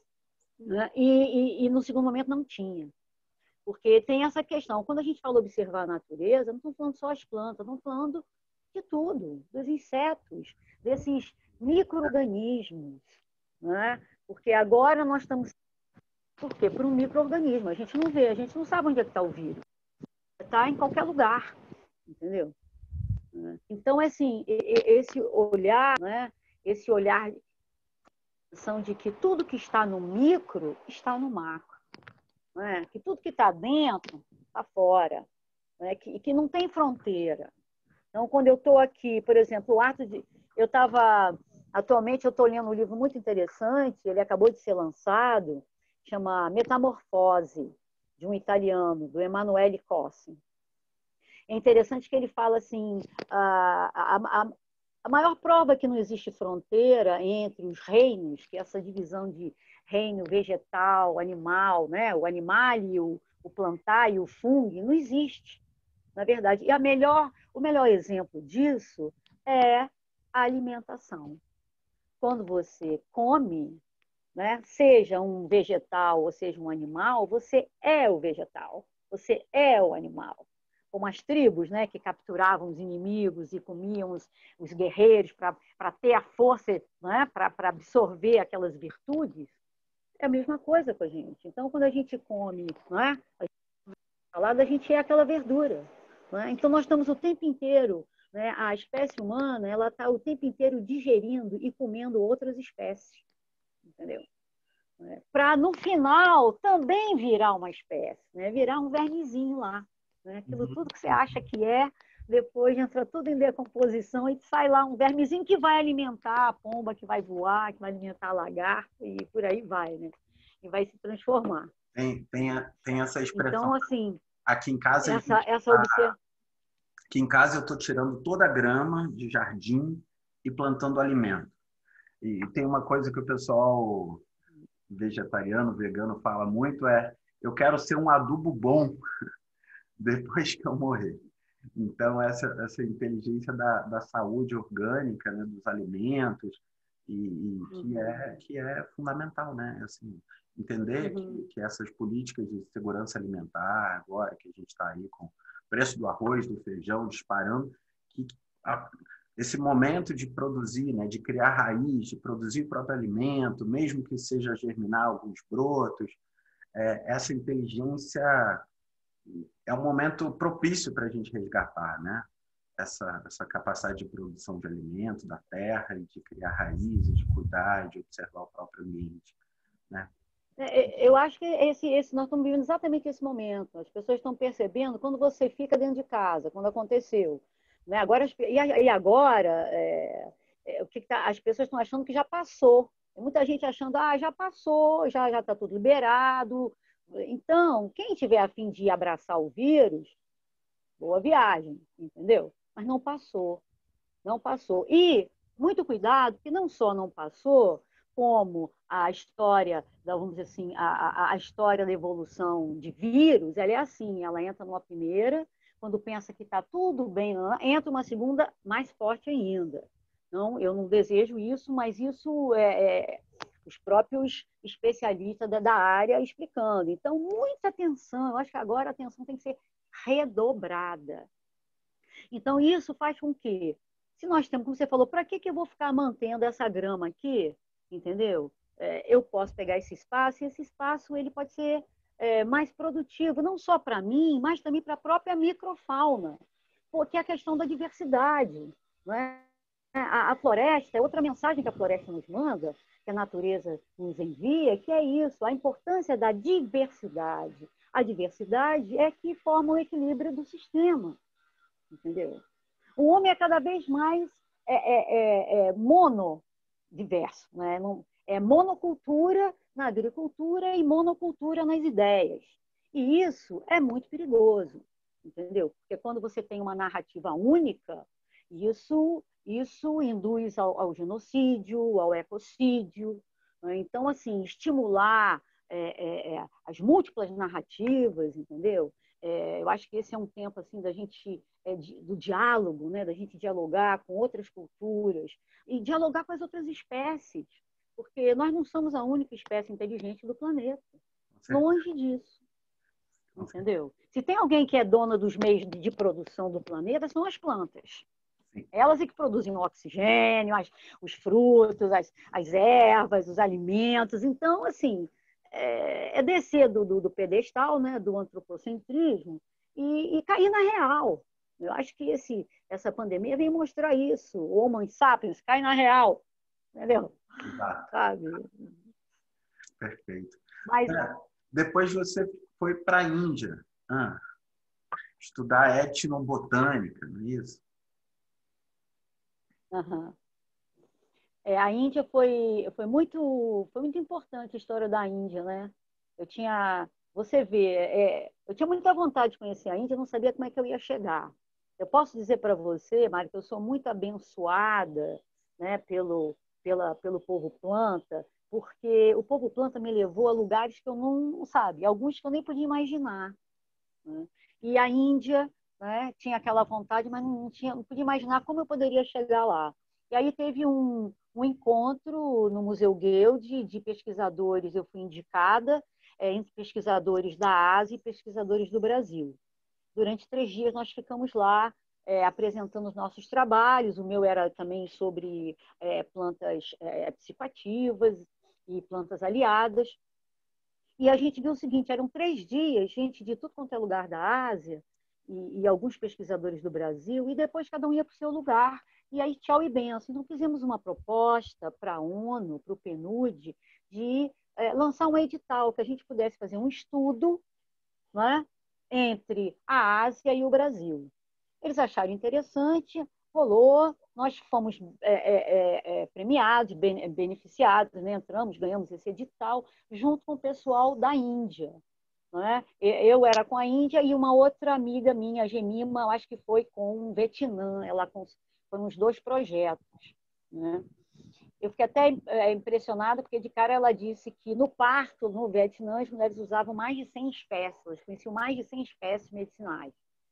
né? e, e, e no segundo momento não tinha. Porque tem essa questão, quando a gente fala observar a natureza, não estamos falando só as plantas, estamos falando de tudo, dos insetos, desses micro-organismos, né? Porque agora nós estamos... Por quê? Por um micro-organismo. A gente não vê, a gente não sabe onde é que está o vírus. Está em qualquer lugar, entendeu? Então, assim, esse olhar, né? Esse olhar são de que tudo que está no micro está no macro, né? Que tudo que está dentro está fora, né? que, que não tem fronteira. Então, quando eu estou aqui, por exemplo, o ato de... Eu estava... Atualmente, eu estou lendo um livro muito interessante, ele acabou de ser lançado, chama Metamorfose, de um italiano, do Emanuele Cossi. É interessante que ele fala assim, a, a, a, a maior prova que não existe fronteira entre os reinos, que é essa divisão de reino vegetal, animal, né? O animal e o, o plantar e o fungo, não existe, na verdade. E a melhor, o melhor exemplo disso é a alimentação. Quando você come, né? Seja um vegetal ou seja um animal, você é o vegetal, você é o animal. Como as tribos, né, que capturavam os inimigos e comiam os, os guerreiros para ter a força, né, para absorver aquelas virtudes, é a mesma coisa com a gente. Então, quando a gente come, né, a salada, a gente é aquela verdura. Né? Então, nós estamos o tempo inteiro, né, a espécie humana ela está o tempo inteiro digerindo e comendo outras espécies. Entendeu? Para, no final, também virar uma espécie, né? Virar um vermezinho lá. Né? Aquilo tudo que você acha que é, depois entra tudo em decomposição e sai lá um vermezinho que vai alimentar a pomba, que vai voar, que vai alimentar a lagarta e por aí vai, né? E vai se transformar. Tem, tem, tem essa expressão. Então, assim, aqui em casa, essa, essa tá... observação... Aqui em casa eu estou tirando toda a grama de jardim e plantando alimento. E tem uma coisa que o pessoal vegetariano, vegano fala muito, é eu quero ser um adubo bom depois que eu morrer. Então, essa, essa inteligência da, da saúde orgânica, né, dos alimentos, e, e que, é, que é fundamental, né? Assim, entender uhum. que, que essas políticas de segurança alimentar, agora que a gente está aí com o preço do arroz, do feijão disparando, que a, esse momento de produzir, né, de criar raiz, de produzir o próprio alimento, mesmo que seja germinar alguns brotos, é, essa inteligência é um momento propício para a gente resgatar, né? Essa, essa capacidade de produção de alimentos da terra e de criar raízes, de cuidar, de observar o próprio ambiente, né? Eu acho que esse, esse, nós estamos vivendo exatamente esse momento. As pessoas estão percebendo quando você fica dentro de casa, quando aconteceu. Né? Agora, e agora, é, é, o que tá, as pessoas estão achando que já passou. Tem muita gente achando, ah, já passou, já já está tudo liberado. Então, quem tiver a fim de abraçar o vírus, boa viagem, entendeu? Mas não passou, não passou. E muito cuidado, porque não só não passou, como a história, vamos dizer assim, a, a, a história da evolução de vírus, ela é assim, ela entra numa primeira, quando pensa que está tudo bem, entra uma segunda mais forte ainda. Não, eu não desejo isso, mas isso é, é os próprios especialistas da, da área explicando. Então, muita atenção, eu acho que agora a atenção tem que ser redobrada. Então, isso faz com que, se nós temos, como você falou, para que, que eu vou ficar mantendo essa grama aqui, entendeu? É, eu posso pegar esse espaço, e esse espaço ele pode ser é, mais produtivo, não só para mim, mas também para a própria microfauna, porque é a questão da diversidade, não é? A, a floresta, é outra mensagem que a floresta nos manda, que a natureza nos envia, que é isso, a importância da diversidade. A diversidade é que forma o equilíbrio do sistema, entendeu? O homem é cada vez mais é, é, é, é monodiverso, né? É monocultura na agricultura e monocultura nas ideias. E isso é muito perigoso, entendeu? Porque quando você tem uma narrativa única, isso, isso induz ao, ao genocídio, ao ecocídio. Né? Então, assim, estimular é, é, as múltiplas narrativas, entendeu? É, eu acho que esse é um tempo assim da gente é, de, do diálogo, né? Da gente dialogar com outras culturas e dialogar com as outras espécies, porque nós não somos a única espécie inteligente do planeta. Longe disso, entendeu? Se tem alguém que é dona dos meios de produção do planeta, são as plantas. Sim. Elas é que produzem o oxigênio, as, os frutos, as, as ervas, os alimentos. Então, assim, é, é descer do, do, do pedestal, né, do antropocentrismo e, e cair na real. Eu acho que esse, essa pandemia vem mostrar isso. O Homo sapiens cai na real, entendeu? Exato. Sabe? Perfeito. Mas, é, depois você foi para a Índia, ah, estudar etnobotânica, não é isso? Uhum. É, a Índia foi, foi, muito, foi muito importante a história da Índia, né? Eu tinha, você vê, é, eu tinha muita vontade de conhecer a Índia, não sabia como é que eu ia chegar. Eu posso dizer para você, Mário, que eu sou muito abençoada, né, pelo, pela, pelo povo planta, porque o povo planta me levou a lugares que eu não, sabe, alguns que eu nem podia imaginar. Né? E a Índia, né, tinha aquela vontade, mas não, tinha, não podia imaginar como eu poderia chegar lá. E aí teve um, um encontro no Museu Guild de pesquisadores, eu fui indicada, é, entre pesquisadores da Ásia e pesquisadores do Brasil. Durante três dias nós ficamos lá é, apresentando os nossos trabalhos, o meu era também sobre é, plantas é, psicoativas e plantas aliadas. E a gente viu o seguinte, eram três dias, gente de tudo quanto é lugar da Ásia, e, e alguns pesquisadores do Brasil, e depois cada um ia para o seu lugar, e aí tchau e benção. Então fizemos uma proposta para a ONU, para o PNUD, de é, lançar um edital, que a gente pudesse fazer um estudo, né, entre a Ásia e o Brasil. Eles acharam interessante, rolou, nós fomos é, é, é, premiados, beneficiados, né? Entramos, ganhamos esse edital, junto com o pessoal da Índia. Né? Eu era com a Índia e uma outra amiga minha, a Gemima, eu acho que foi com o Vietnã, ela foi uns dois projetos. Né? Eu fiquei até impressionada, porque de cara ela disse que no parto, no Vietnã, as mulheres usavam mais de cem espécies, elas conheciam mais de cem espécies medicinais.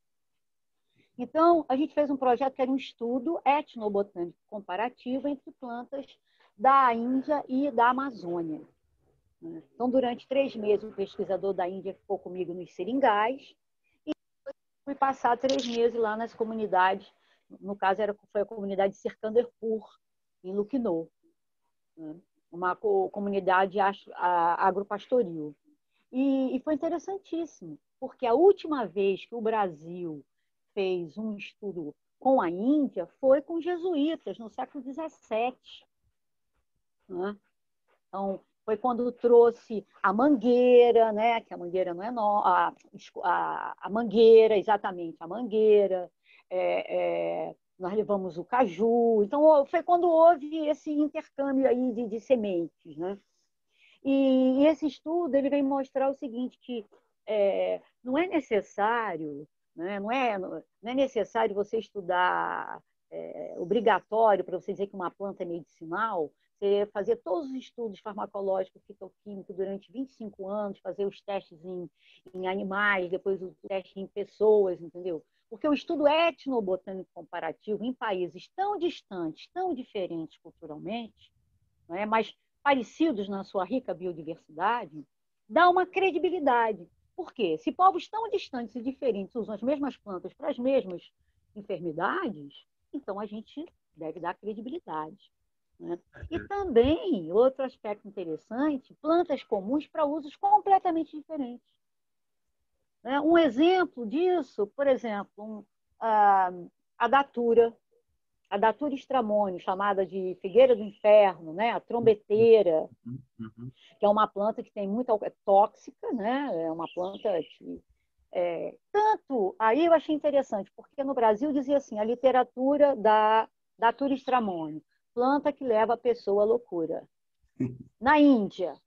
Então, a gente fez um projeto que era um estudo etnobotânico comparativo entre plantas da Índia e da Amazônia. Então, durante três meses, o pesquisador da Índia ficou comigo nos seringais e fui passar três meses lá nas comunidades, no caso era, foi a comunidade de Sirkanderpur, em Lucknow, uma comunidade agropastoril. E, e foi interessantíssimo, porque a última vez que o Brasil fez um estudo com a Índia foi com os jesuítas, no século dezessete. Né? Então, foi quando trouxe a mangueira, né? Que a mangueira não é nova, a, a, a mangueira, exatamente, a mangueira. É, é, nós levamos o caju. Então, foi quando houve esse intercâmbio aí de, de sementes. Né? E, e esse estudo ele vem mostrar o seguinte, que é, não é necessário, né? não, é, não é necessário você estudar é, obrigatório para você dizer que uma planta é medicinal, você fazer todos os estudos farmacológicos, fitoquímicos durante vinte e cinco anos, fazer os testes em, em animais, depois os testes em pessoas, entendeu? Porque o estudo etnobotânico comparativo em países tão distantes, tão diferentes culturalmente, né? Mas parecidos na sua rica biodiversidade, dá uma credibilidade. Por quê? Se povos tão distantes e diferentes usam as mesmas plantas para as mesmas enfermidades, então a gente deve dar credibilidade. Né? E também, outro aspecto interessante, plantas comuns para usos completamente diferentes. Né? Um exemplo disso, por exemplo, um, a, a datura, a datura estramônio, chamada de figueira do inferno, né? A trombeteira, uhum. que é uma planta que tem muita é tóxica, né? É uma planta que é, tanto aí eu achei interessante, porque no Brasil dizia assim, a literatura da datura estramônio, planta que leva a pessoa à loucura. Na Índia,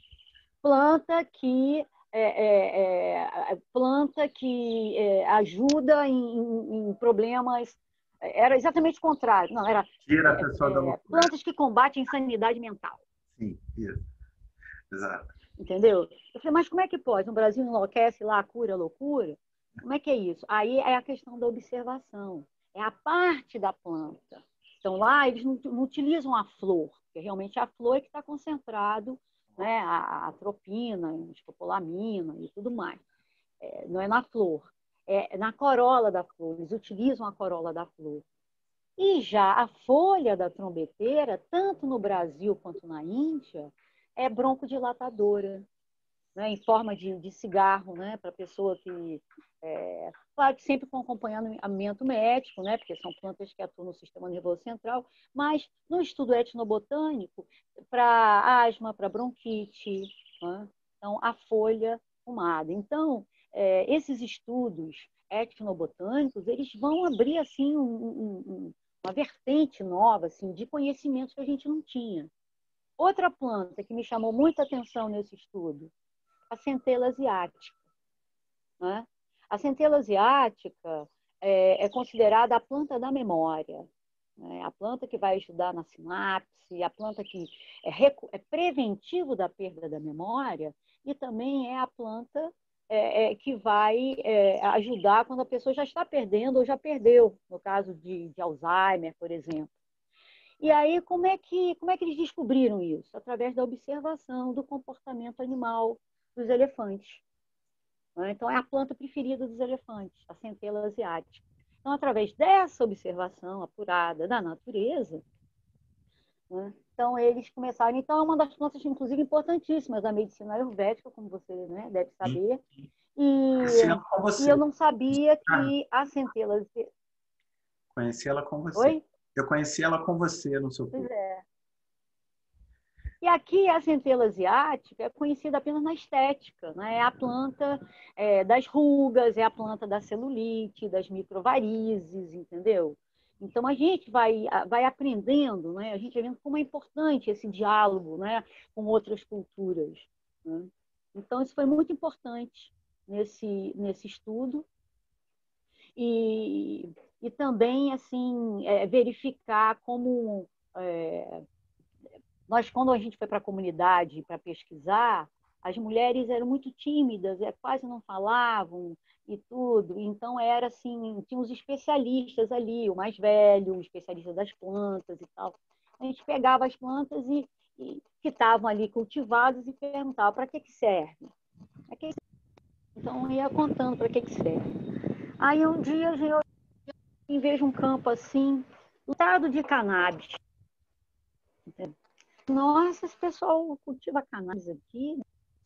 planta que é, é, é, planta que é, ajuda em, em problemas. Era exatamente o contrário. Não, era Tira a pessoa é, da loucura. Plantas que combatem insanidade mental. Sim, isso. Exato. Entendeu? Eu falei, mas como é que pode? No Brasil enlouquece lá, cura a loucura? Como é que é isso? Aí é a questão da observação. É a parte da planta. Então, lá eles não, não utilizam a flor, porque realmente a flor é que está concentrado, né, a, a atropina, a escopolamina e tudo mais. É, não é na flor, é na corola da flor. Eles utilizam a corola da flor. E já a folha da trombeteira, tanto no Brasil quanto na Índia, é broncodilatadora, né, em forma de, de cigarro, né, para a pessoa que... É, claro que sempre com acompanhamento médico, né, porque são plantas que atuam no sistema nervoso central, mas no estudo etnobotânico, para asma, para bronquite, né, então a folha fumada. Então, é, esses estudos etnobotânicos, eles vão abrir assim, um, um, um, uma vertente nova assim, de conhecimentos que a gente não tinha. Outra planta que me chamou muita atenção nesse estudo, a centela asiática. Né? A centela asiática é, é considerada a planta da memória, né? A planta que vai ajudar na sinapse, a planta que é, é preventivo da perda da memória e também é a planta é, é, que vai é, ajudar quando a pessoa já está perdendo ou já perdeu, no caso de, de Alzheimer, por exemplo. E aí, como é, que, como é que eles descobriram isso? Através da observação do comportamento animal dos elefantes. Então, é a planta preferida dos elefantes, a centela asiática. Então, através dessa observação apurada da natureza, né, então eles começaram... Então, é uma das plantas, inclusive, importantíssimas da medicina ayurvédica, como você, né, deve saber. E, e eu não sabia que a centela... Conheci ela com você. Oi? Eu conheci ela com você no seu curso. Pois é. E aqui a centela asiática é conhecida apenas na estética, né? É a planta é, das rugas, é a planta da celulite, das microvarizes, entendeu? Então a gente vai, vai aprendendo, né? A gente vai vendo como é importante esse diálogo, né, com outras culturas. Né? Então isso foi muito importante nesse, nesse estudo. E, e também assim, é, verificar como... É, nós, quando a gente foi para a comunidade para pesquisar, as mulheres eram muito tímidas, quase não falavam e tudo. Então, era assim, tinha os especialistas ali, o mais velho, o especialista das plantas e tal. A gente pegava as plantas e, e que estavam ali cultivadas e perguntava para que, que serve. Que... Então, eu ia contando para que, que serve. Aí, um dia, eu vejo um campo assim, lotado de cannabis. Entendeu? Nossa, esse pessoal cultiva cannabis aqui.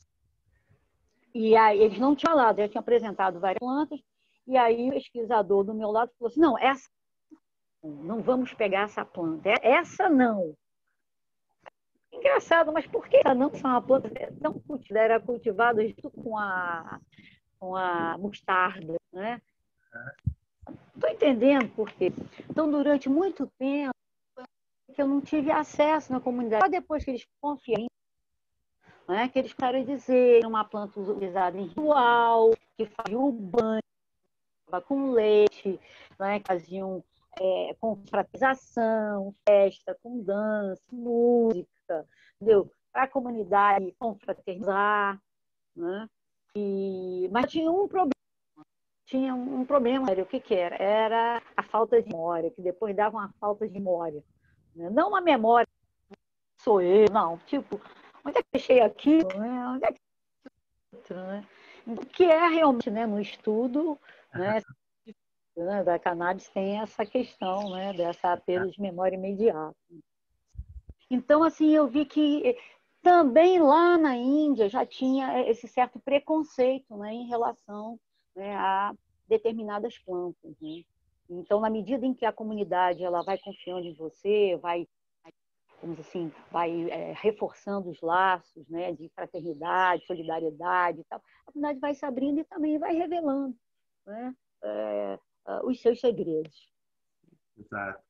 E aí eles não tinham falado, eu tinha apresentado várias plantas, e aí o pesquisador do meu lado falou assim, não, essa não vamos pegar essa planta, essa não. Engraçado, mas por que essa não são uma planta tão cultivada, era cultivada junto com a, com a mostarda, né? Estou entendendo por quê. Então, durante muito tempo, que eu não tive acesso na comunidade. Só depois que eles confiaram, né, que eles começaram a dizer uma planta utilizada em ritual, que fazia o banho com leite, né, que faziam é, confraternização, festa com dança, música, entendeu? Para a comunidade confraternizar, né? E, mas tinha um problema. Tinha um problema, o que, que era? Era a falta de memória, que depois dava uma falta de memória. Né? Não uma memória sou eu, não, tipo, onde é que eu achei aquilo, né? Onde é que eu... né? O que é realmente, né, no estudo, né, né, da cannabis tem essa questão, né, dessa perda de memória imediata. Então, assim, eu vi que também lá na Índia já tinha esse certo preconceito, né, em relação, né, a determinadas plantas, né? Então, na medida em que a comunidade ela vai confiando em você, vai, vamos assim, vai é, reforçando os laços, né, de fraternidade, solidariedade e tal, a comunidade vai se abrindo e também vai revelando, né, é, os seus segredos. Exato.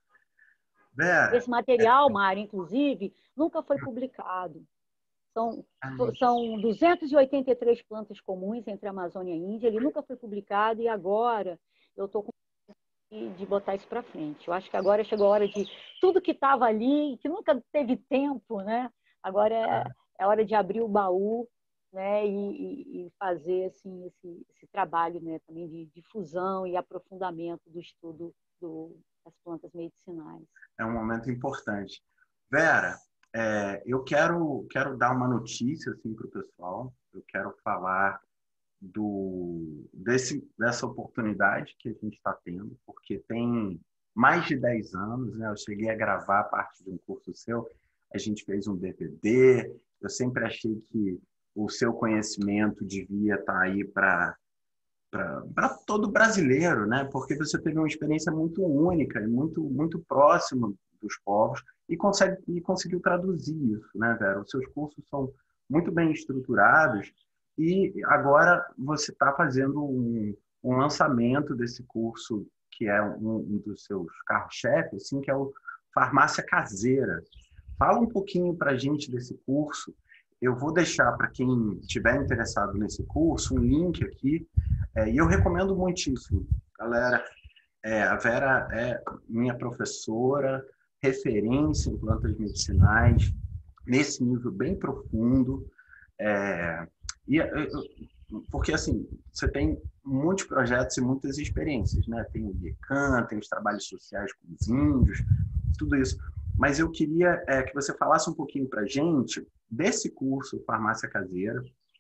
Vera, Esse material, Mário, inclusive, nunca foi publicado. São, são duzentas e oitenta e três plantas comuns entre a Amazônia e a Índia. Ele nunca foi publicado e agora eu estou com de botar isso para frente. Eu acho que agora chegou a hora de tudo que estava ali, que nunca teve tempo, né? Agora é, é hora de abrir o baú, né? E, e fazer assim, esse, esse trabalho, né? Também de difusão e aprofundamento do estudo do, das plantas medicinais. É um momento importante. Vera, é, eu quero, quero dar uma notícia assim, para o pessoal. Eu quero falar do, desse, dessa oportunidade que a gente está tendo, porque tem mais de dez anos, né? Eu cheguei a gravar parte de um curso seu, a gente fez um D V D, eu sempre achei que o seu conhecimento devia estar aí para para todo brasileiro, né? Porque você teve uma experiência muito única e muito, muito próxima dos povos e, consegue, e conseguiu traduzir isso, né, Vera? Os seus cursos são muito bem estruturados e agora você está fazendo um, um lançamento desse curso que é um, um dos seus carros-chefe, assim, que é o Farmácia Caseira. Fala um pouquinho para a gente desse curso. Eu vou deixar para quem estiver interessado nesse curso um link aqui. É, e eu recomendo muitíssimo, galera. É, a Vera é minha professora, referência em plantas medicinais, nesse nível bem profundo. É, e, porque, assim, você tem muitos projetos e muitas experiências, né? Tem o IECAN, tem os trabalhos sociais com os índios, tudo isso. Mas eu queria é, que você falasse um pouquinho para a gente desse curso Farmácia Caseira,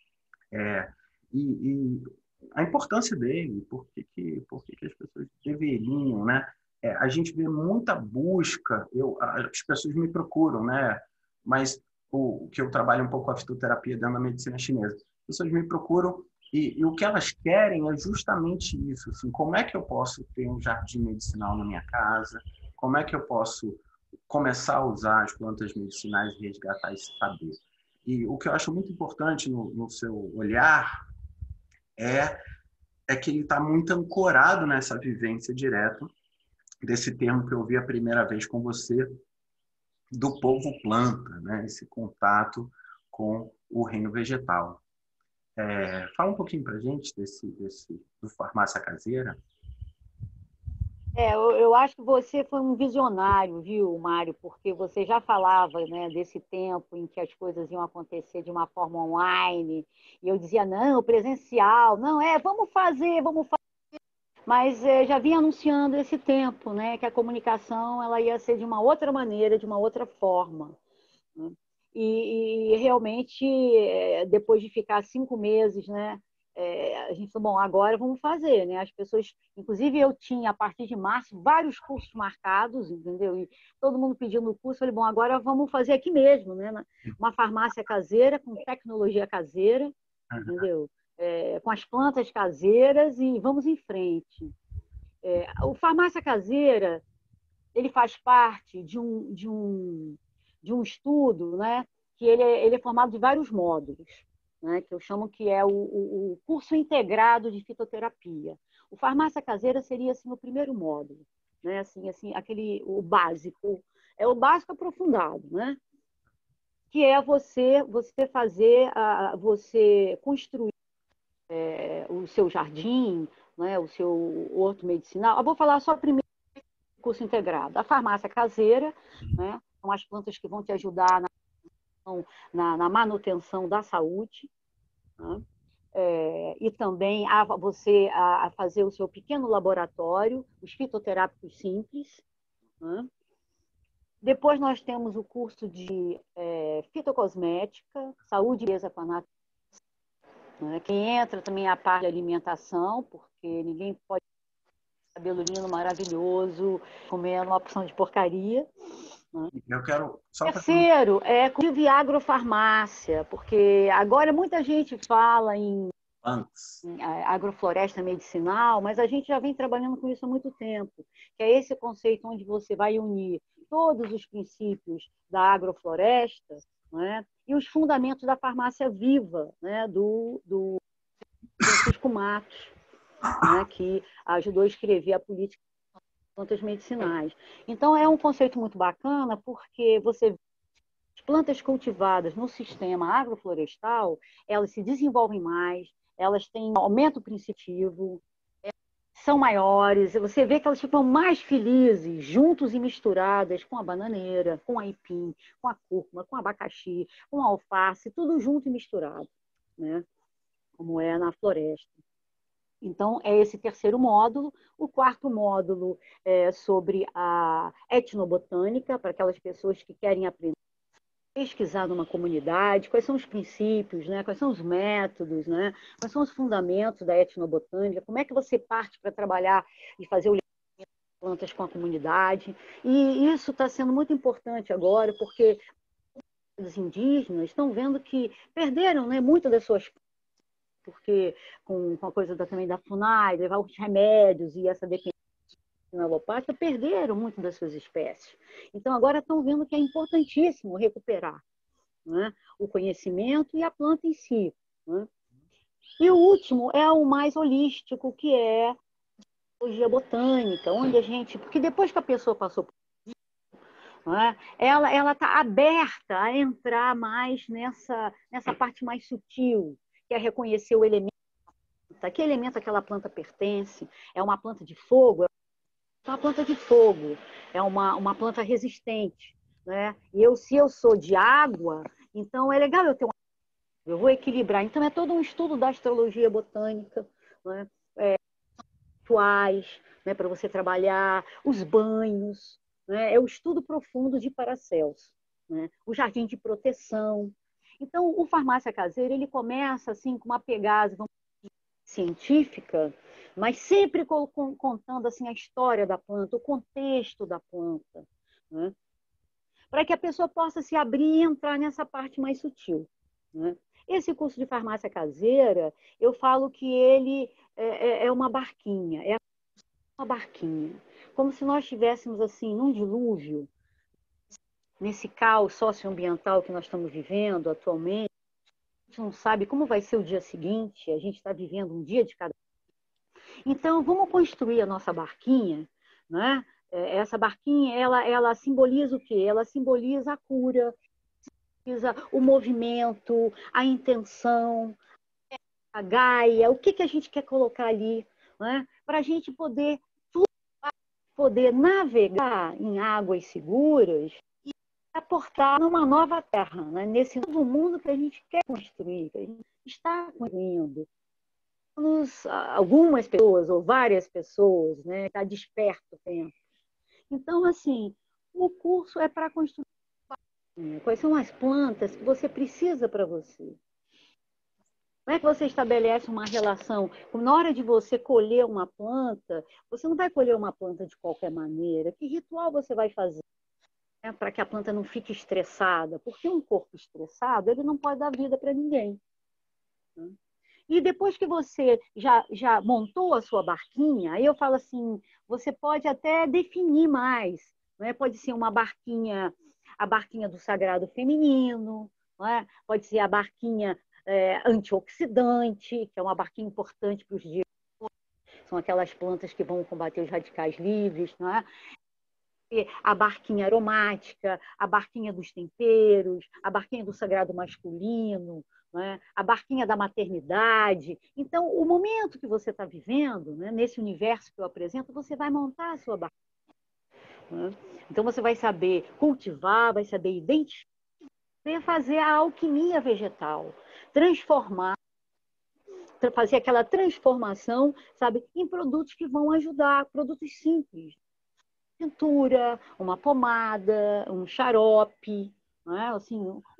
é, e, e a importância dele, por que, que, por que, que as pessoas deveriam, né? É, a gente vê muita busca, eu, as pessoas me procuram, né? Mas o que eu trabalho um pouco a fitoterapia dentro da medicina chinesa, as pessoas me procuram e, e o que elas querem é justamente isso, assim, como é que eu posso ter um jardim medicinal na minha casa, como é que eu posso começar a usar as plantas medicinais e resgatar esse saber. E o que eu acho muito importante no, no seu olhar é, é que ele está muito ancorado nessa vivência direta desse termo que eu vi a primeira vez com você, do povo planta, né? Esse contato com o reino vegetal. É, fala um pouquinho para a gente desse, desse, do Farmácia Caseira. É, eu, eu acho que você foi um visionário, viu, Mário? Porque você já falava, né, desse tempo em que as coisas iam acontecer de uma forma online, e eu dizia, não, presencial, não, é, vamos fazer, vamos fazer. Mas é, já vinha anunciando esse tempo, né, que a comunicação ela ia ser de uma outra maneira, de uma outra forma. Né? E, e realmente, é, depois de ficar cinco meses, né, é, a gente falou, bom, agora vamos fazer, né? As pessoas, inclusive eu tinha, a partir de março, vários cursos marcados, entendeu? E todo mundo pedindo o curso, eu falei, bom, agora vamos fazer aqui mesmo, né? Uma farmácia caseira, com tecnologia caseira, entendeu? É, com as plantas caseiras e vamos em frente. É, o farmácia caseira, ele faz parte de um, de um, de um estudo, né? Que ele é, ele é formado de vários módulos. Né, que eu chamo que é o, o, o curso integrado de fitoterapia. O farmácia caseira seria assim o primeiro módulo, né, assim, assim, aquele o básico, é o básico aprofundado, né, que é você você fazer a, você construir é, o seu jardim, né, o seu horto medicinal. Eu vou falar só primeiro do curso integrado. A farmácia caseira, né, são as plantas que vão te ajudar na, na, na manutenção da saúde. Né? É, e também a você a, a fazer o seu pequeno laboratório, os fitoterápicos simples. Né? Depois nós temos o curso de é, fitocosmética, saúde e beleza com a natureza, né? Que entra também a parte de alimentação, porque ninguém pode ter cabelo lindo, maravilhoso, comendo uma opção de porcaria. Né? Eu quero só fazer um... Terceiro, é cultivo e agrofarmácia, porque agora muita gente fala em, antes. em agrofloresta medicinal, mas a gente já vem trabalhando com isso há muito tempo, que é esse conceito onde você vai unir todos os princípios da agrofloresta, né, e os fundamentos da farmácia viva, né, do, do Francisco Matos, né, que ajudou a escrever a política das plantas medicinais. Então, é um conceito muito bacana, porque você vê as plantas cultivadas no sistema agroflorestal, elas se desenvolvem mais, elas têm aumento princípio, são maiores, você vê que elas ficam mais felizes, juntos e misturadas com a bananeira, com a aipim, com a cúrcuma, com o abacaxi, com a alface, tudo junto e misturado, né? Como é na floresta. Então, é esse terceiro módulo. O quarto módulo é sobre a etnobotânica, para aquelas pessoas que querem aprender pesquisar numa comunidade, quais são os princípios, né? Quais são os métodos, né? Quais são os fundamentos da etnobotânica, como é que você parte para trabalhar e fazer o plantas com a comunidade. E isso está sendo muito importante agora, porque os indígenas estão vendo que perderam, né, muito das suas, porque com, com a coisa da, também da FUNAI, levar os remédios e essa dependência alopática, perderam muito das suas espécies. Então, agora estão vendo que é importantíssimo recuperar, né, o conhecimento e a planta em si. Né? E o último é o mais holístico, que é a biologia botânica, onde a gente... Porque depois que a pessoa passou por isso, né, ela ela está aberta a entrar mais nessa, nessa parte mais sutil, que é reconhecer o elemento, a que elemento aquela planta pertence. É uma planta de fogo? É uma planta de fogo, é uma, uma planta resistente, né? E eu, se eu sou de água, então é legal eu ter uma... Eu vou equilibrar. Então é todo um estudo da astrologia botânica, né? É, rituais, né, para você trabalhar, os banhos, né? É o estudo profundo de Paracelso, né? O jardim de proteção. Então, o farmácia caseira, ele começa assim com uma pegada, vamos dizer, científica, mas sempre contando assim a história da planta, o contexto da planta, né? Para que a pessoa possa se abrir e entrar nessa parte mais sutil, né? Esse curso de farmácia caseira, eu falo que ele é, é uma barquinha, é uma barquinha, como se nós estivéssemos assim num dilúvio, nesse caos socioambiental que nós estamos vivendo atualmente. A gente não sabe como vai ser o dia seguinte, a gente está vivendo um dia de cada... Então, vamos construir a nossa barquinha, né? Essa barquinha, ela, ela simboliza o quê? Ela simboliza a cura, simboliza o movimento, a intenção, a Gaia, o que, que a gente quer colocar ali, né? Para a gente poder, poder navegar em águas seguras e aportar numa nova terra, né? Nesse novo mundo que a gente quer construir, que a gente está construindo. Algumas pessoas ou várias pessoas, né, está desperto o tempo. Então, assim, o curso é para construir quais são as plantas que você precisa para você. Como é que você estabelece uma relação? Na hora de você colher uma planta, você não vai colher uma planta de qualquer maneira. Que ritual você vai fazer, né, para que a planta não fique estressada? Porque um corpo estressado, ele não pode dar vida para ninguém. Né? E depois que você já, já montou a sua barquinha, aí eu falo assim, você pode até definir mais. Não é? Pode ser uma barquinha, a barquinha do sagrado feminino, não é? Pode ser a barquinha é, antioxidante, que é uma barquinha importante para os dias. São aquelas plantas que vão combater os radicais livres, não é? A barquinha aromática, a barquinha dos temperos, a barquinha do sagrado masculino, né? A barquinha da maternidade. Então, o momento que você está vivendo, né, nesse universo que eu apresento, você vai montar a sua barquinha. Né? Então, você vai saber cultivar, vai saber identificar, vai fazer a alquimia vegetal, transformar, fazer aquela transformação, sabe, em produtos que vão ajudar, produtos simples. pintura, uma pomada, um xarope, não é? Assim,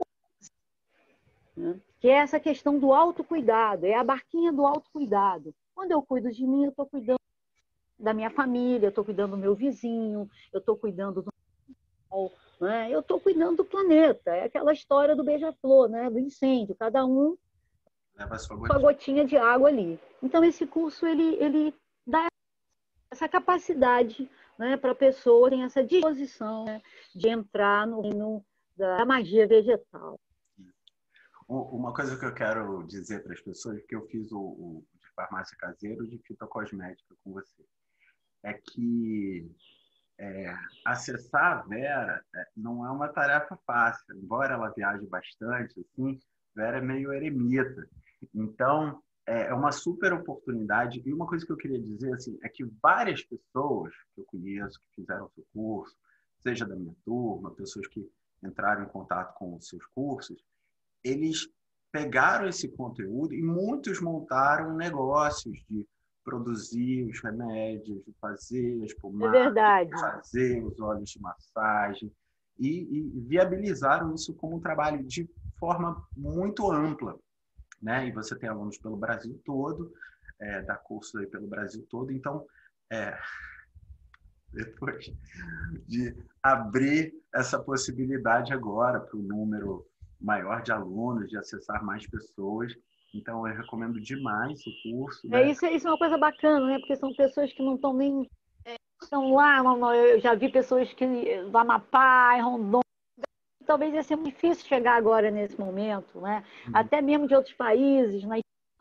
né? Que é essa questão do autocuidado, é a barquinha do autocuidado. Quando eu cuido de mim, eu estou cuidando da minha família, eu estou cuidando do meu vizinho, eu estou cuidando do sol, né? Eu estou cuidando do planeta. É aquela história do beija-flor, né? Do incêndio, cada um Leva a sua sua gotinha. gotinha de água ali. Então, esse curso, ele, ele dá essa capacidade, né, para a pessoa, tem essa disposição, né, de entrar no reino da magia vegetal. Uma coisa que eu quero dizer para as pessoas, que eu fiz o, o de farmácia caseiro de fitocosmética com você, é que é, acessar a Vera é, não é uma tarefa fácil. Embora ela viaje bastante, assim, Vera é meio eremita. Então, é uma super oportunidade. E uma coisa que eu queria dizer assim, é que várias pessoas que eu conheço, que fizeram o seu curso, seja da minha turma, pessoas que entraram em contato com os seus cursos, eles pegaram esse conteúdo e muitos montaram negócios de produzir os remédios, de fazer as É pomadas, verdade. fazer os óleos de massagem e, e viabilizaram isso como um trabalho de forma muito ampla, né? E você tem alunos pelo Brasil todo, é, dá curso aí pelo Brasil todo, então é, depois de abrir essa possibilidade agora para o número maior de alunos, de acessar mais pessoas. Então, eu recomendo demais o curso, É, né? isso, isso é uma coisa bacana, né? Porque são pessoas que não estão nem... Estão lá, não, não, eu já vi pessoas que do Amapá, em Rondônia, talvez ia ser muito difícil chegar agora nesse momento, né? Até mesmo de outros países. Né?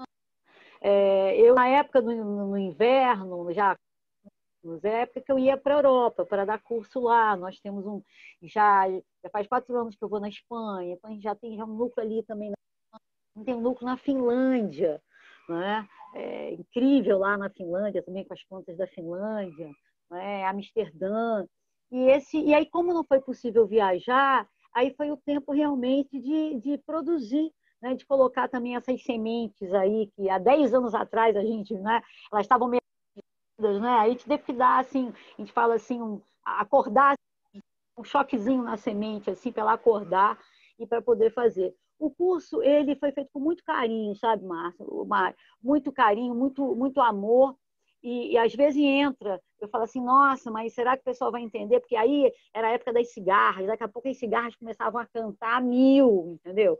É, eu, na época do no inverno, já é época que eu ia para a Europa para dar curso lá. Nós temos um. Já, já faz quatro anos que eu vou na Espanha, então a gente já tem já um núcleo ali também. Tem um núcleo na Finlândia, né? É incrível lá na Finlândia, também com as plantas da Finlândia, né? Amsterdã. E, esse, e aí, como não foi possível viajar, aí foi o tempo realmente de, de produzir, né? De colocar também essas sementes aí, que há dez anos atrás a gente, né? Elas estavam meio, né? Aí a gente teve que dar, assim, a gente fala assim, um, acordar um choquezinho na semente, assim, para ela acordar e para poder fazer. O curso, ele foi feito com muito carinho, sabe, Márcia? Muito carinho, muito, muito amor. E, e às vezes entra, eu falo assim, nossa, mas será que o pessoal vai entender? Porque aí era a época das cigarras, daqui a pouco as cigarras começavam a cantar a mil, entendeu?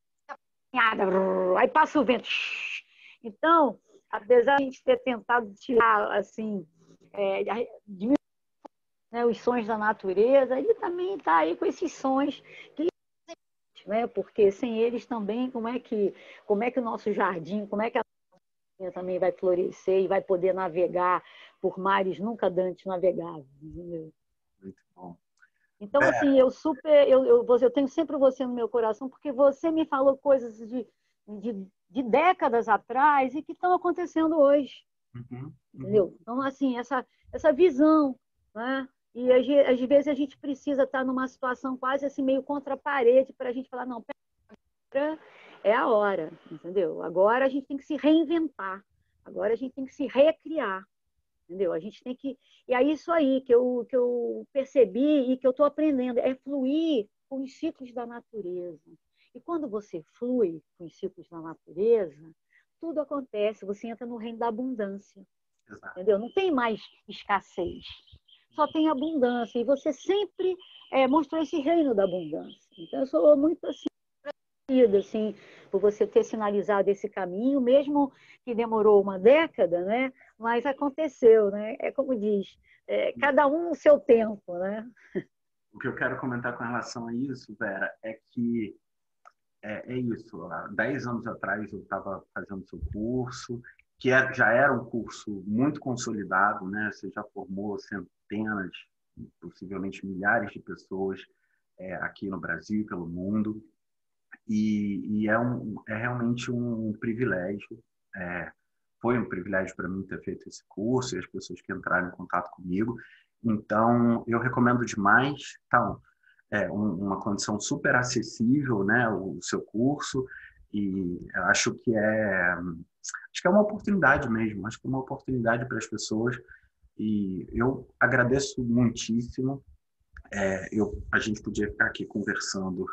Aí passa o vento. Então, apesar de a gente ter tentado tirar, assim, é, diminuir, né, os sons da natureza, ele também está aí com esses sons que, né, porque sem eles também, como é que, como é que o nosso jardim, como é que a também vai florescer e vai poder navegar por mares nunca antes navegáveis. Entendeu? Muito bom. Então, É, assim, eu super, eu, eu, eu tenho sempre você no meu coração, porque você me falou coisas de, de, de décadas atrás e que estão acontecendo hoje. uhum, uhum. Entendeu? Então, assim, essa, essa visão, né? E às, às vezes a gente precisa estar numa situação quase assim, meio contra a parede, para a gente falar, não, pera, é a hora, entendeu? Agora a gente tem que se reinventar, agora a gente tem que se recriar, entendeu? A gente tem que... E é isso aí que eu, que eu percebi e que eu estou aprendendo, é fluir com os ciclos da natureza. E quando você flui com os ciclos da natureza, tudo acontece, você entra no reino da abundância. Exato. Entendeu? Não tem mais escassez, só tem abundância. E você sempre é, mostrou esse reino da abundância. Então, eu sou muito assim, assim, por você ter sinalizado esse caminho, mesmo que demorou uma década, né? Mas aconteceu, né? É como diz, é, cada um no seu tempo, né? O que eu quero comentar com relação a isso, Vera, é que é, é isso. Há dez anos atrás eu estava fazendo seu curso, que é, já era um curso muito consolidado, né? Você já formou centenas, possivelmente milhares de pessoas é, aqui no Brasil e pelo mundo. E, e é, um, é realmente um privilégio. É, foi um privilégio para mim ter feito esse curso e as pessoas que entraram em contato comigo. Então, eu recomendo demais. Então, é um, uma condição super acessível, né, o, o seu curso. E acho que é acho que é uma oportunidade mesmo. Acho que é uma oportunidade para as pessoas E eu agradeço muitíssimo. É, eu, a gente podia ficar aqui conversando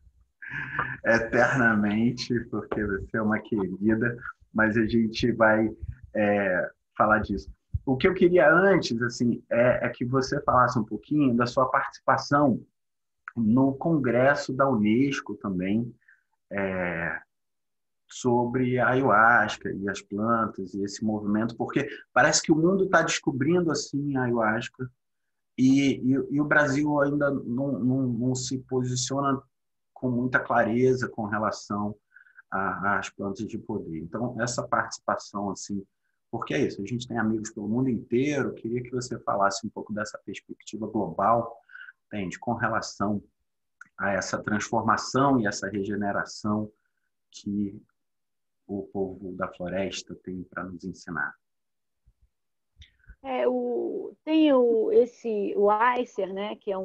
eternamente, porque você é uma querida, mas a gente vai é, falar disso. O que eu queria antes, assim, é, é que você falasse um pouquinho da sua participação no Congresso da Unesco também, é, sobre a ayahuasca e as plantas e esse movimento, porque parece que o mundo está descobrindo assim a ayahuasca e, e, e o Brasil ainda não, não, não se posiciona com muita clareza com relação às plantas de poder. Então, essa participação, assim, porque é isso, a gente tem amigos pelo mundo inteiro, queria que você falasse um pouco dessa perspectiva global, entende, com relação a essa transformação e essa regeneração que o povo da floresta tem para nos ensinar. É, o, tem o, esse, o ICER, né, que é, um,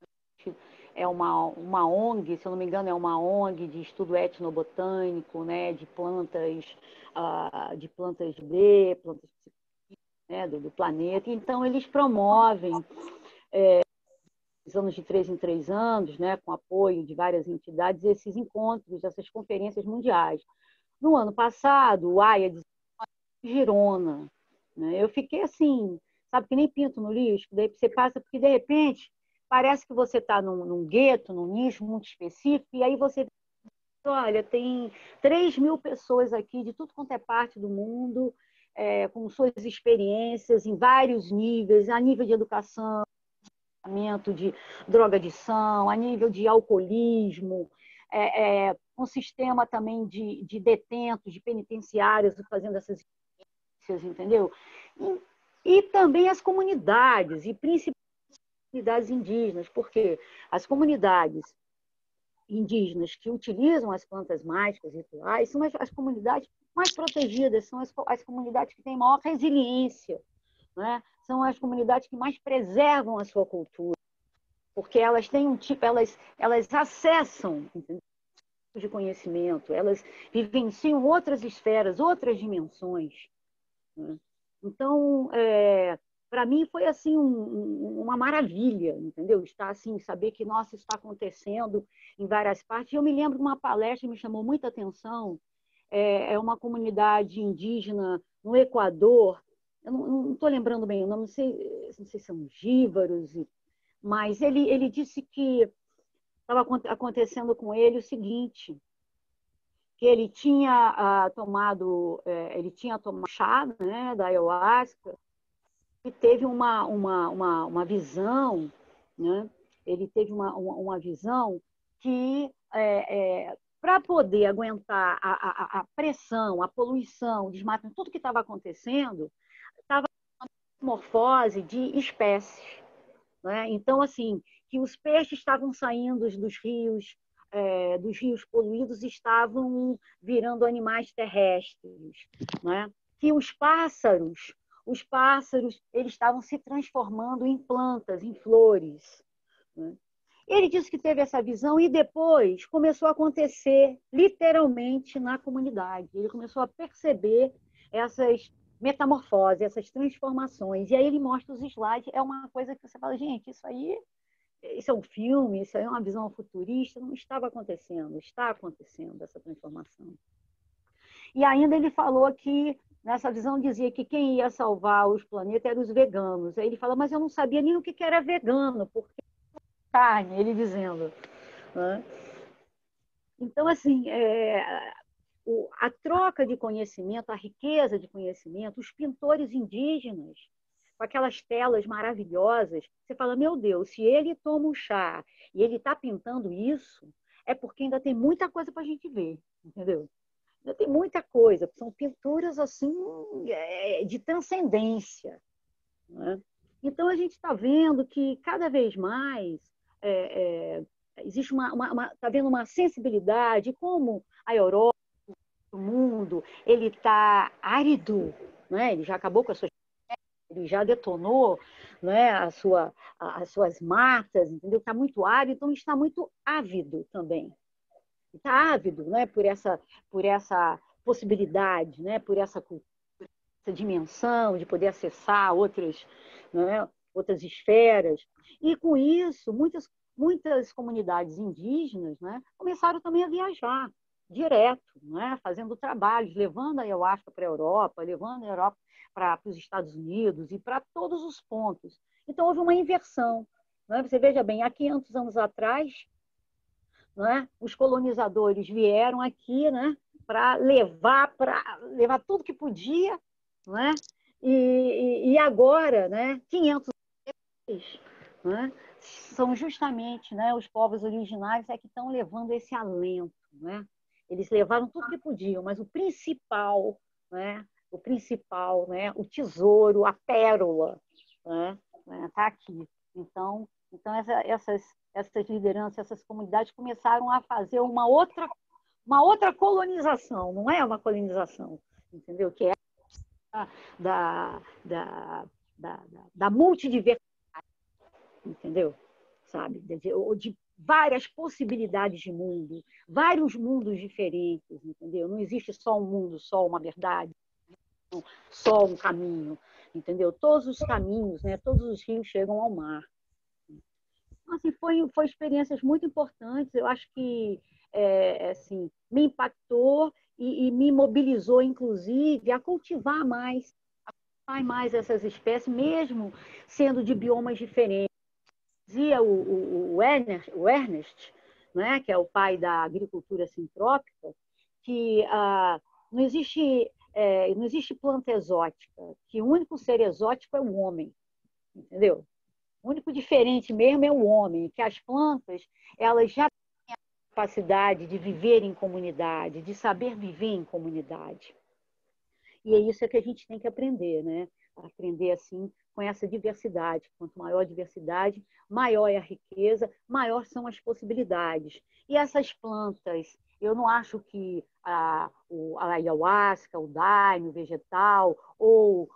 é uma, uma ONG, se eu não me engano, é uma ONG de estudo etnobotânico, né, de plantas, uh, de plantas B, plantas, né, do, do planeta. Então, eles promovem, é, anos de três em três anos, né, com apoio de várias entidades, esses encontros, essas conferências mundiais. No ano passado, o AIA de Girona, né? Eu fiquei assim, sabe, que nem pinto no lixo, daí você passa, porque de repente parece que você está num, num gueto, num nicho muito específico, e aí você, olha, tem três mil pessoas aqui de tudo quanto é parte do mundo, é, com suas experiências em vários níveis, a nível de educação, de drogadição, a nível de alcoolismo, é, é, um sistema também de, de detentos, de penitenciários fazendo essas experiências, entendeu? E, e também as comunidades, e principalmente as comunidades indígenas, porque as comunidades indígenas que utilizam as plantas mágicas rituais são as, as comunidades mais protegidas, são as, as comunidades que têm maior resiliência, né? São as comunidades que mais preservam a sua cultura, porque elas têm um tipo, elas, elas acessam, entendeu? De conhecimento, elas vivenciam outras esferas, outras dimensões, né? Então, é, para mim foi assim um, uma maravilha, entendeu? Estar assim, saber que nossa, isso está acontecendo em várias partes. E eu me lembro de uma palestra que me chamou muita atenção. É, é uma comunidade indígena no Equador. Eu não estou lembrando bem o nome, não sei, não sei se são jíbaros, mas ele, ele disse que estava acontecendo com ele o seguinte, que ele tinha ah, tomado, eh, ele tinha tomado chá, né, da ayahuasca, e teve uma, uma, uma, uma visão, né, ele teve uma, uma, uma visão que, é, é, para poder aguentar a, a, a pressão, a poluição, o desmatamento, tudo que estava acontecendo, estava uma morfose de espécies, né? Então, assim, que os peixes estavam saindo dos rios, é, dos rios poluídos, estavam virando animais terrestres, né? Que os pássaros, os pássaros, eles estavam se transformando em plantas, em flores, né? Ele disse que teve essa visão e depois começou a acontecer literalmente na comunidade. Ele começou a perceber essas metamorfoses, essas transformações. E aí ele mostra os slides, é uma coisa que você fala, gente, isso aí, isso é um filme, isso aí é uma visão futurista, não estava acontecendo, está acontecendo essa transformação. E ainda ele falou que, nessa visão, dizia que quem ia salvar os planetas eram os veganos. Aí ele fala, mas eu não sabia nem o que era vegano, porque carne, ele dizendo, né? Então, assim, é, a troca de conhecimento, a riqueza de conhecimento, os pintores indígenas, com aquelas telas maravilhosas, você fala, meu Deus, se ele toma um chá e ele está pintando isso, é porque ainda tem muita coisa para a gente ver, entendeu? Ainda tem muita coisa, são pinturas assim de transcendência, né? Então a gente está vendo que cada vez mais é, é, existe uma, uma, uma, tá vendo uma sensibilidade, como a Europa, o mundo, ele está árido, né? Ele já acabou com as suas, ele já detonou, né? A sua, as suas matas, entendeu? Está muito árido, então está muito ávido também. Está ávido, né? Por essa, por essa possibilidade, né? Por essa cultura, essa dimensão de poder acessar outras né? Outras esferas. E, com isso, muitas, muitas comunidades indígenas, né, começaram também a viajar direto, né, fazendo trabalhos, levando a ayahuasca para a Europa, levando a Europa para os Estados Unidos e para todos os pontos. Então, houve uma inversão. Né? Você veja bem, há quinhentos anos atrás, né, os colonizadores vieram aqui, né, para levar, para levar tudo que podia, né? E, e agora, né, quinhentos anos, né, são justamente, né, os povos originários é que estão levando esse alento, né? Eles levaram tudo que podiam, mas o principal, né, o principal, né, o tesouro, a pérola, né, está aqui. Então, então essa, essas, essas lideranças, essas comunidades começaram a fazer uma outra, uma outra colonização, não é uma colonização, entendeu? Que é da, da, da, da multidiversidade, entendeu? Sabe? De, de várias possibilidades de mundo, vários mundos diferentes, entendeu? Não existe só um mundo, só uma verdade, só um caminho, entendeu? Todos os caminhos, né? Todos os rios chegam ao mar. Assim, foi, foi experiências muito importantes. Eu acho que é, assim, me impactou e, e me mobilizou, inclusive, a cultivar mais, a cultivar mais essas espécies, mesmo sendo de biomas diferentes. Dizia o, o, o, Ernest, o Ernest, né, que é o pai da agricultura sintrópica, que ah, não existe, é, não existe planta exótica, que o único ser exótico é o homem, entendeu? O único diferente mesmo é o homem, que as plantas, elas já têm a capacidade de viver em comunidade, de saber viver em comunidade. E é isso que a gente tem que aprender, né? Aprender assim, com essa diversidade. Quanto maior a diversidade, maior é a riqueza, maior são as possibilidades. E essas plantas, eu não acho que a, a ayahuasca, o daime, o vegetal, ou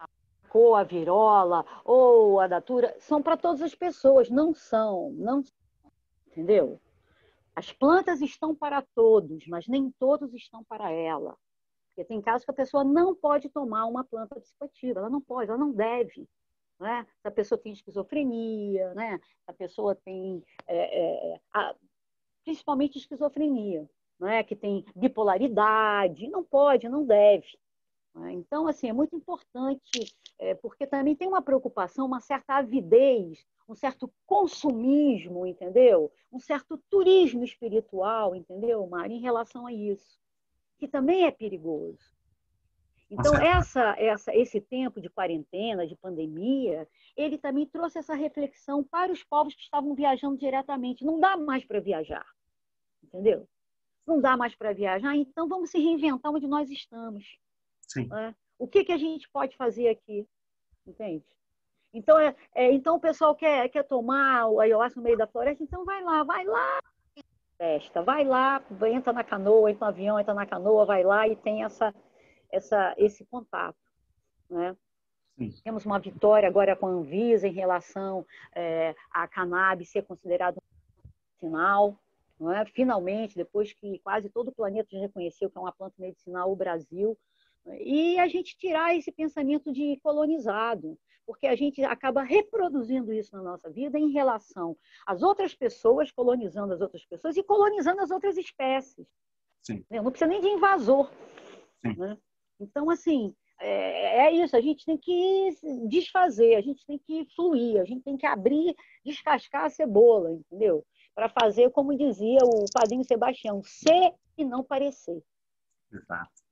ou a virola, ou a datura, são para todas as pessoas, não são, não, entendeu? As plantas estão para todos, mas nem todos estão para ela. Porque tem casos que a pessoa não pode tomar uma planta psicoativa, ela não pode, ela não deve. Né? Se a pessoa tem esquizofrenia, né? Se a pessoa tem, é, é, a, principalmente esquizofrenia, né? Que tem bipolaridade, não pode, não deve. Então, assim, é muito importante, é, porque também tem uma preocupação, uma certa avidez, um certo consumismo, entendeu? Um certo turismo espiritual, entendeu, Mari, em relação a isso, que também é perigoso. Então, essa, essa, esse tempo de quarentena, de pandemia, ele também trouxe essa reflexão para os povos que estavam viajando diretamente. Não dá mais para viajar, entendeu? Não dá mais para viajar, então vamos se reinventar onde nós estamos. Sim. Né? O que, que a gente pode fazer aqui? Entende? Então, é, é, então o pessoal quer, quer tomar o ayahuasca no meio da floresta, então vai lá, vai lá, festa, vai lá, entra na canoa, entra no avião, entra na canoa, vai lá e tem essa, essa, esse contato. Né? Sim. Temos uma vitória agora com a Anvisa em relação é, a cannabis ser considerado um medicinal. Não é? Finalmente, depois que quase todo o planeta já reconheceu que é uma planta medicinal, o Brasil. E a gente tirar esse pensamento de colonizado, porque a gente acaba reproduzindo isso na nossa vida em relação às outras pessoas, colonizando as outras pessoas e colonizando as outras espécies. Sim. Não precisa nem de invasor. Sim. Né? Então, assim, é, é isso, a gente tem que desfazer, a gente tem que fluir, a gente tem que abrir, descascar a cebola, entendeu? Para fazer, como dizia o padrinho Sebastião, ser e não parecer. Exato.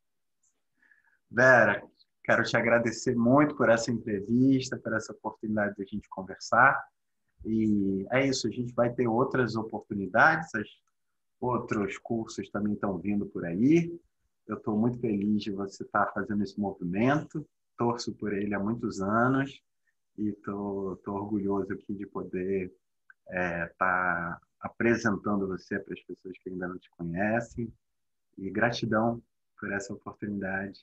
Vera, quero te agradecer muito por essa entrevista, por essa oportunidade de a gente conversar. E é isso, a gente vai ter outras oportunidades, outros cursos também estão vindo por aí. Eu estou muito feliz de você estar fazendo esse movimento, torço por ele há muitos anos e estou orgulhoso aqui de poder é, estar apresentando você para as pessoas que ainda não te conhecem. E gratidão por essa oportunidade.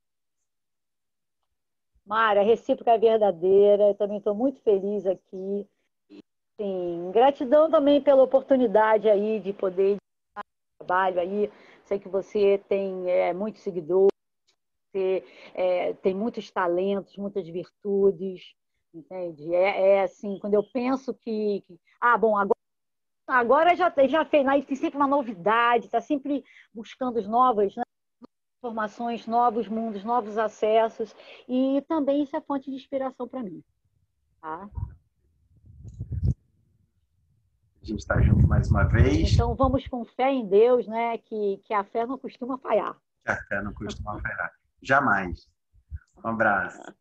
Mara, a recíproca é verdadeira, eu também estou muito feliz aqui. Sim, gratidão também pela oportunidade aí de poder trabalho aí. Sei que você tem é, muitos seguidores, você é, tem muitos talentos, muitas virtudes, entende? É, é assim, quando eu penso que, que ah, bom, agora Agora já, já fez, né? Tem sempre uma novidade, está sempre buscando as novas, né, informações, novos mundos, novos acessos, e também isso é fonte de inspiração para mim. Tá? A gente está junto mais uma vez. Então vamos com fé em Deus, né? Que, que a fé não costuma falhar. Que a fé não costuma falhar. Jamais. Um abraço.